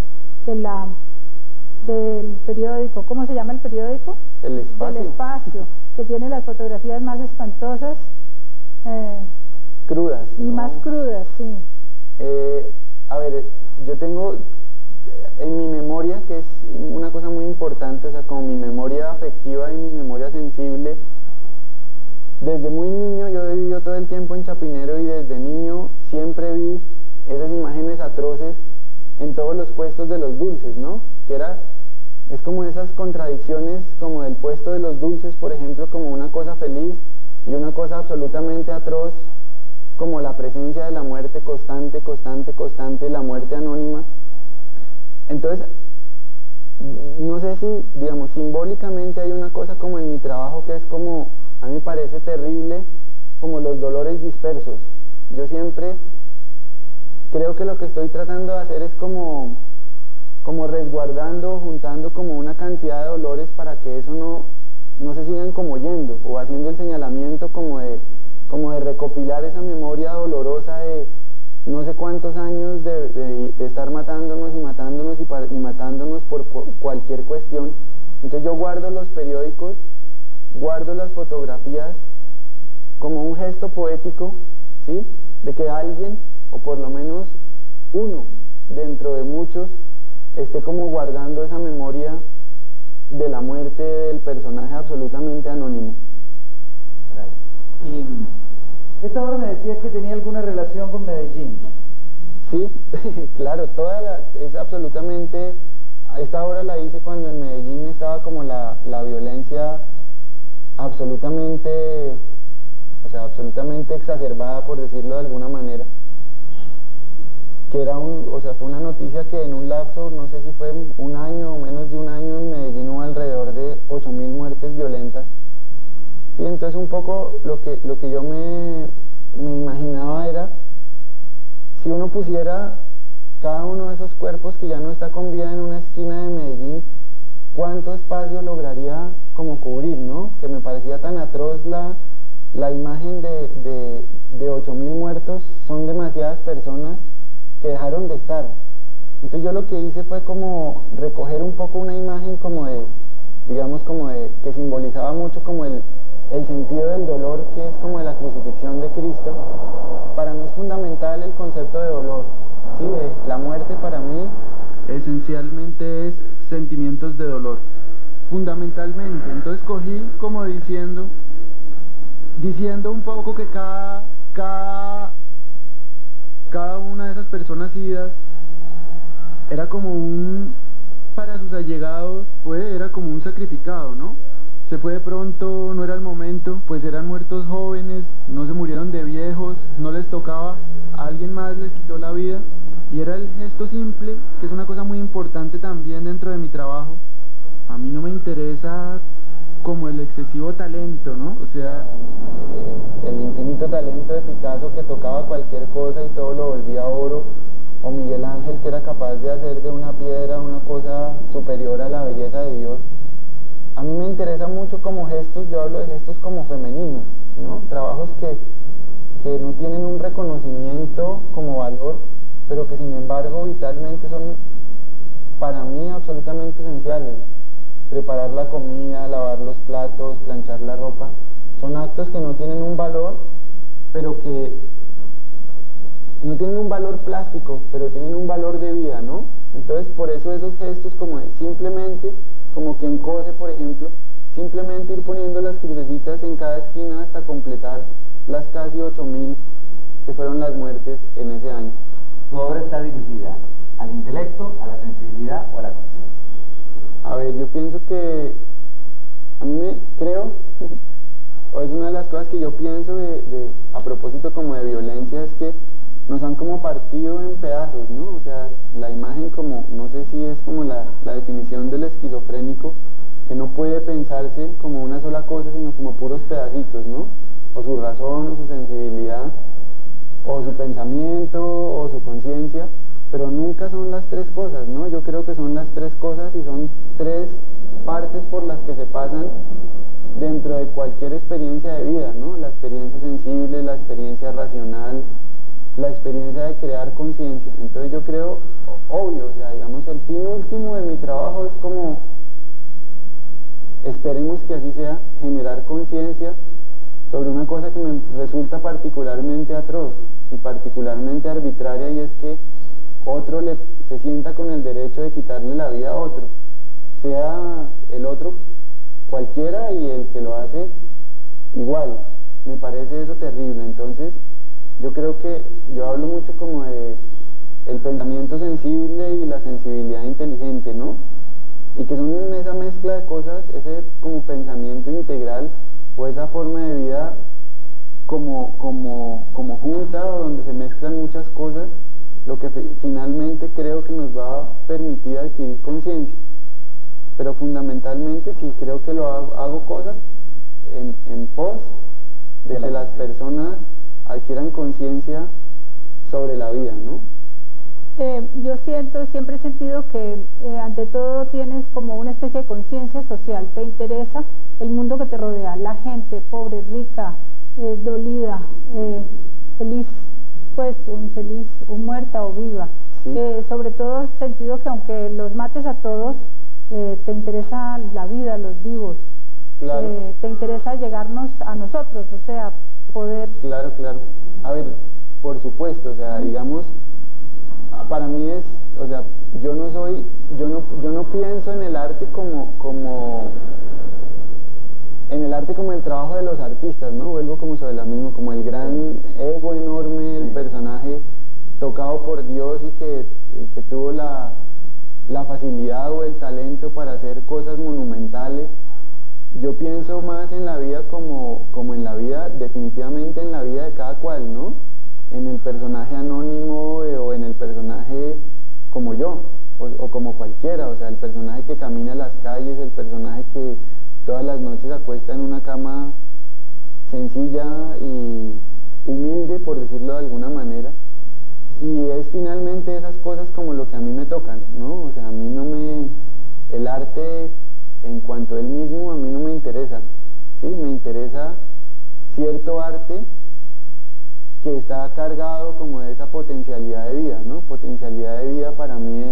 del periódico, ¿cómo se llama el periódico? El Espacio. El Espacio, que tiene las fotografías más espantosas. Crudas. Y ¿no? más crudas, sí. a ver, yo tengo en mi memoria, que es una cosa muy importante, o sea, como mi memoria afectiva y mi memoria sensible, desde muy niño yo he vivido todo el tiempo en Chapinero y desde niño siempre vi esas imágenes atroces en todos los puestos de los dulces, ¿no? Es como esas contradicciones, como del puesto de los dulces, por ejemplo, como una cosa feliz y una cosa absolutamente atroz, como la presencia de la muerte constante, constante, constante, la muerte anónima. Entonces, no sé si, digamos, simbólicamente hay una cosa como en mi trabajo que es como, a mí me parece terrible, como los dolores dispersos. Yo siempre creo que lo que estoy tratando de hacer es como resguardando, juntando como una cantidad de dolores para que eso no se sigan como yendo, o haciendo el señalamiento como de recopilar esa memoria dolorosa de no sé cuántos años de estar matándonos y matándonos por cualquier cuestión. Entonces yo guardo los periódicos, guardo las fotografías como un gesto poético, ¿sí? De que alguien, o por lo menos uno dentro de muchos, esté como guardando esa memoria de la muerte del personaje absolutamente anónimo. Y esta obra me decía que tenía alguna relación con Medellín. Sí, claro, es absolutamente, esta obra la hice cuando en Medellín estaba como la violencia absolutamente, o sea, absolutamente exacerbada, por decirlo de alguna manera. Que fue una noticia que en un lapso, no sé si fue un año o menos de un año, en Medellín hubo alrededor de 8.000 muertes violentas. Sí, entonces un poco lo que yo me imaginaba era, si uno pusiera cada uno de esos cuerpos que ya no está con vida en una esquina de Medellín, ¿cuánto espacio lograría como cubrir, no? Que me parecía tan atroz la imagen de 8.000 muertos, son demasiadas personas que dejaron de estar. Entonces yo lo que hice fue como recoger un poco una imagen como de, digamos, como de, que simbolizaba mucho como el sentido del dolor, que es como de la crucifixión de Cristo. Para mí es fundamental el concepto de dolor, ¿sí? La muerte para mí esencialmente es sentimientos de dolor, fundamentalmente. Entonces cogí como diciendo un poco que cada una de esas personas idas era como para sus allegados, pues era como un sacrificado, ¿no? Se fue de pronto, no era el momento, pues eran muertos jóvenes, no se murieron de viejos, no les tocaba, a alguien más les quitó la vida, y era el gesto simple, que es una cosa muy importante también dentro de mi trabajo. A mí no me interesa como el excesivo talento, ¿no? O sea, el infinito talento de Picasso, que tocaba cualquier cosa y todo lo volvía oro, o Miguel Ángel, que era capaz de hacer de una piedra una cosa superior a la belleza de Dios. A mí me interesa mucho como gestos, yo hablo de gestos como femeninos, ¿no? Trabajos que no tienen un reconocimiento como valor, pero que sin embargo vitalmente son para mí absolutamente esenciales. Preparar la comida, lavar los platos, planchar la ropa, son actos que no tienen un valor, pero que no tienen un valor plástico, pero tienen un valor de vida, ¿no? Entonces por eso esos gestos como de simplemente, como quien cose, por ejemplo, simplemente ir poniendo las crucecitas en cada esquina hasta completar las casi 8.000 que fueron las muertes en ese año. ¿Tu obra está dirigida al intelecto, a la sensibilidad o a la conciencia? A ver, yo pienso que, a mí creo, o es una de las cosas que yo pienso a propósito como de violencia, es que nos han como partido en pedazos, ¿no? O sea, la imagen como, no sé si es como la definición del esquizofrénico, que no puede pensarse como una sola cosa, sino como puros pedacitos, ¿no? O su razón, o su sensibilidad, o su pensamiento, o su conciencia, pero nunca son las tres cosas, ¿no? Yo creo que son las tres cosas y son tres partes por las que se pasan dentro de cualquier experiencia de vida, ¿no? La experiencia sensible, la experiencia racional, la experiencia de crear conciencia. Entonces yo creo, obvio, o sea, digamos, el fin último de mi trabajo es como, esperemos que así sea, generar conciencia sobre una cosa que me resulta particularmente atroz y particularmente arbitraria, y es que otro se sienta con el derecho de quitarle la vida a otro, sea el otro cualquiera y el que lo hace igual. Me parece eso terrible. Entonces yo creo que yo hablo mucho como de el pensamiento sensible y la sensibilidad inteligente, ¿no? Y que son esa mezcla de cosas, ese como pensamiento integral o esa forma de vida como junta, o donde se mezclan muchas cosas, lo que finalmente creo que nos va a permitir adquirir conciencia. Pero fundamentalmente sí creo que hago cosas en pos de que las personas adquieran conciencia sobre la vida, ¿no? Yo siempre he sentido que ante todo tienes como una especie de conciencia social, te interesa el mundo que te rodea, la gente, pobre, rica, dolida, feliz, pues infeliz, o muerta o viva. Sí. Sobre todo sentido que aunque los mates a todos, te interesa la vida, los vivos. Claro. Te interesa llegarnos a nosotros, o sea, poder... Claro. A ver, por supuesto, o sea, digamos, para mí es, o sea, yo no pienso en el arte como el trabajo de los artistas, ¿no? Vuelvo como sobre la misma, como el gran ego enorme, el personaje tocado por Dios y que tuvo la facilidad o el talento para hacer cosas monumentales. Yo pienso más en la vida como en la vida, definitivamente en la vida de cada cual, ¿no? En el personaje anónimo o en el personaje como yo, o como cualquiera, o sea, el personaje que camina las calles, el personaje que todas las noches se acuesta en una cama sencilla y humilde, por decirlo de alguna manera. Y es finalmente esas cosas como lo que a mí me tocan, ¿no? O sea, a mí el arte en cuanto a él mismo a mí no me interesa, ¿sí? Me interesa cierto arte que está cargado como de esa potencialidad de vida, ¿no? Potencialidad de vida para mí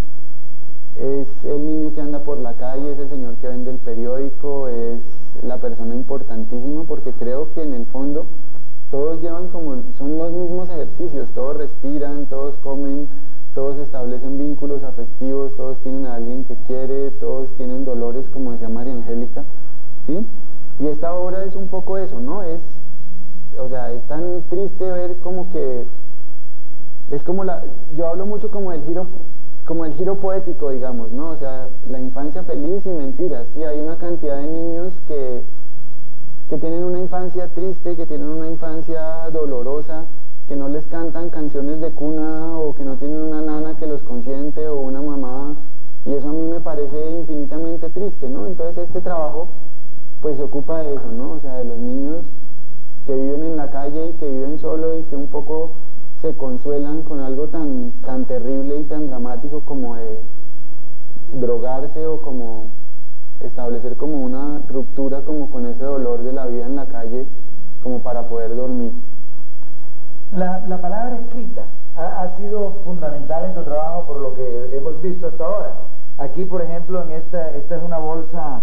es el niño que anda por la calle, es el señor que vende el periódico, es la persona importantísima, porque creo que en el fondo todos son los mismos ejercicios, todos respiran, todos comen, todos establecen vínculos afectivos, todos tienen a alguien que quiere, todos tienen dolores, como decía María Angélica, ¿sí? Y esta obra es un poco eso, ¿no? O sea, es tan triste ver como que es como yo hablo mucho como el giro poético, digamos, ¿no? O sea, la infancia feliz y mentiras, ¿sí? Hay una cantidad de niños que tienen una infancia triste, que tienen una infancia dolorosa, que no les cantan canciones de cuna o que no tienen una nana que los consiente o una mamá, y eso a mí me parece infinitamente triste, ¿no? Entonces este trabajo pues se ocupa de eso, ¿no? O sea, de los niños que viven en la calle y que viven solo y que un poco se consuelan con algo tan terrible y tan dramático como de drogarse o como establecer como una ruptura como con ese dolor de la vida en la calle como para poder dormir. La palabra escrita ha sido fundamental en tu trabajo por lo que hemos visto hasta ahora. Aquí, por ejemplo, esta es una bolsa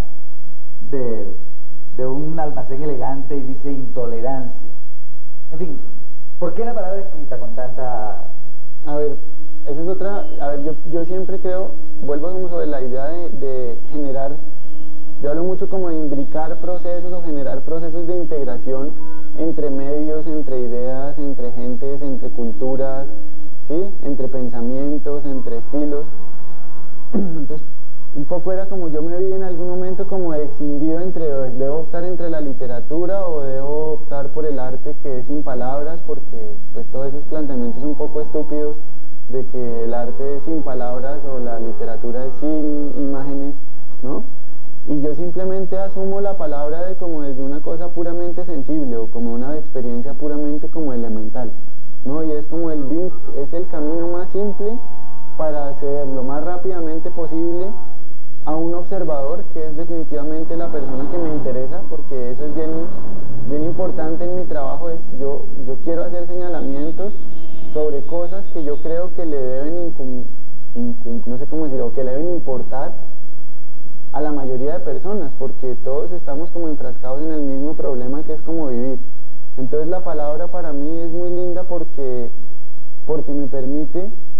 de un almacén elegante y dice intolerancia. En fin, ¿por qué la palabra escrita con tanta...? A ver, esa es otra... A ver, yo siempre creo, vuelvo como sobre la idea de generar... Yo hablo mucho como de imbricar procesos o generar procesos de integración entre medios, entre ideas, entre gentes, entre culturas, ¿sí? Entre pensamientos, entre estilos. Entonces, un poco era como yo me vi en algún momento como escindido entre, debo optar entre la literatura o debo optar por el arte que es sin palabras, porque pues todos esos planteamientos un poco estúpidos de que el arte es sin palabras o la literatura es sin imágenes, ¿no? Y yo simplemente asumo la palabra como desde una cosa puramente sensible o como una experiencia puramente como elemental, ¿no? Y es como es el camino más simple para acceder lo más rápidamente posible a un observador que es definitivamente la persona que me interesa, porque eso es bien importante en mi trabajo. Yo quiero hacer señalamientos sobre cosas que yo creo que le deben no sé cómo decirlo, que le deben importar a la mayoría de personas, porque todos estamos como enfrascados en el mismo problema que es como vivir. Entonces la palabra para mí es muy linda porque me permite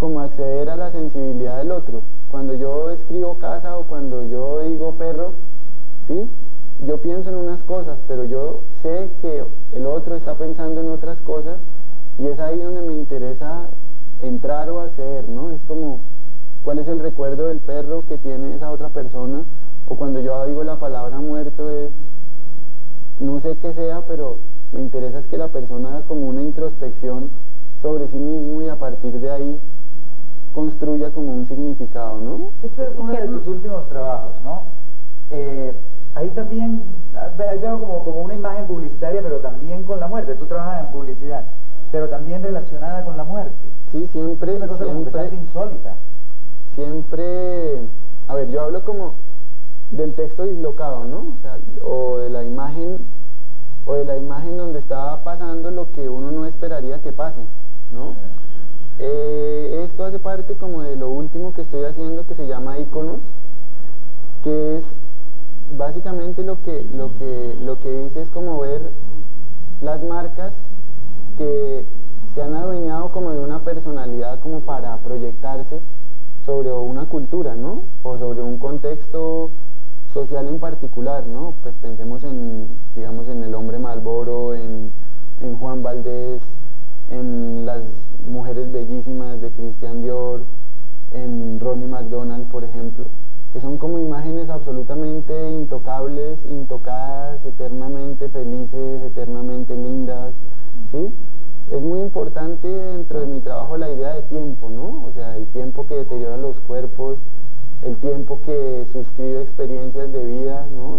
como acceder a la sensibilidad del otro. Cuando yo escribo casa o cuando yo digo perro, ¿sí? Yo pienso en unas cosas, pero yo sé que el otro está pensando en otras cosas y es ahí donde me interesa entrar o acceder, ¿no? Es como, ¿cuál es el recuerdo del perro que tiene esa otra persona? O cuando yo digo la palabra muerto es, no sé qué sea, pero me interesa es que la persona haga como una introspección sobre sí mismo y a partir de ahí construya como un significado, ¿no? Este es uno de tus últimos trabajos, ¿no? Ahí también veo como una imagen publicitaria, pero también con la muerte. Tú trabajas en publicidad, pero también relacionada con la muerte. Sí, siempre. Es una cosa como bastante insólita. Siempre, a ver, yo hablo como del texto dislocado, ¿no? O sea, o de la imagen donde está pasando lo que uno no esperaría que pase, ¿no? Esto hace parte como de lo último que estoy haciendo, que se llama Iconos, que es básicamente lo que dice es como ver las marcas que se han adueñado como de una personalidad como para proyectarse sobre una cultura, ¿no? O sobre un contexto social en particular, ¿no? Pues pensemos en, digamos, en el hombre Marlboro, en Juan Valdés, en las mujeres bellísimas de Christian Dior, en Ronnie McDonald, por ejemplo, que son como imágenes absolutamente intocables, intocadas, eternamente felices, eternamente lindas, ¿sí? Es muy importante dentro de mi trabajo la idea de tiempo, ¿no? O sea, el tiempo que deteriora los cuerpos, el tiempo que suscribe experiencias de vida, ¿no?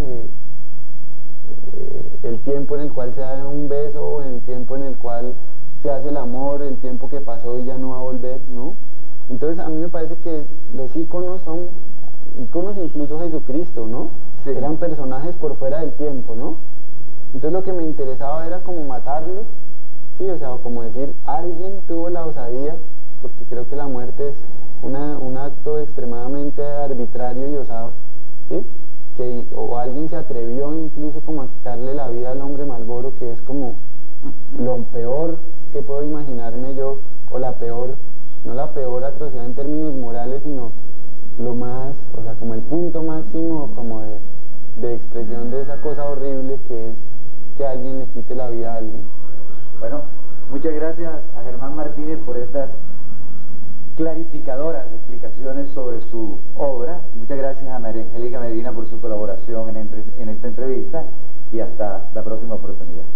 El tiempo en el cual se da un beso, el tiempo en el cual se hace el amor, el tiempo que pasó y ya no va a volver, ¿no? Entonces a mí me parece que los íconos son íconos, incluso Jesucristo, ¿no? Sí. Eran personajes por fuera del tiempo, ¿no? Entonces lo que me interesaba era como matarlos, sí, o sea, como decir, alguien tuvo la osadía, porque creo que la muerte es un acto extremadamente arbitrario y osado, ¿sí? O alguien se atrevió incluso como a quitarle la vida al hombre Marlboro, que es como lo peor que puedo imaginarme yo, o la peor, no la peor atrocidad en términos morales, sino lo más, o sea, como el punto máximo como de expresión de esa cosa horrible que es que alguien le quite la vida a alguien. Bueno, muchas gracias a Germán Martínez por estas clarificadoras explicaciones sobre su obra. Muchas gracias a María Angélica Medina por su colaboración en esta entrevista y hasta la próxima oportunidad.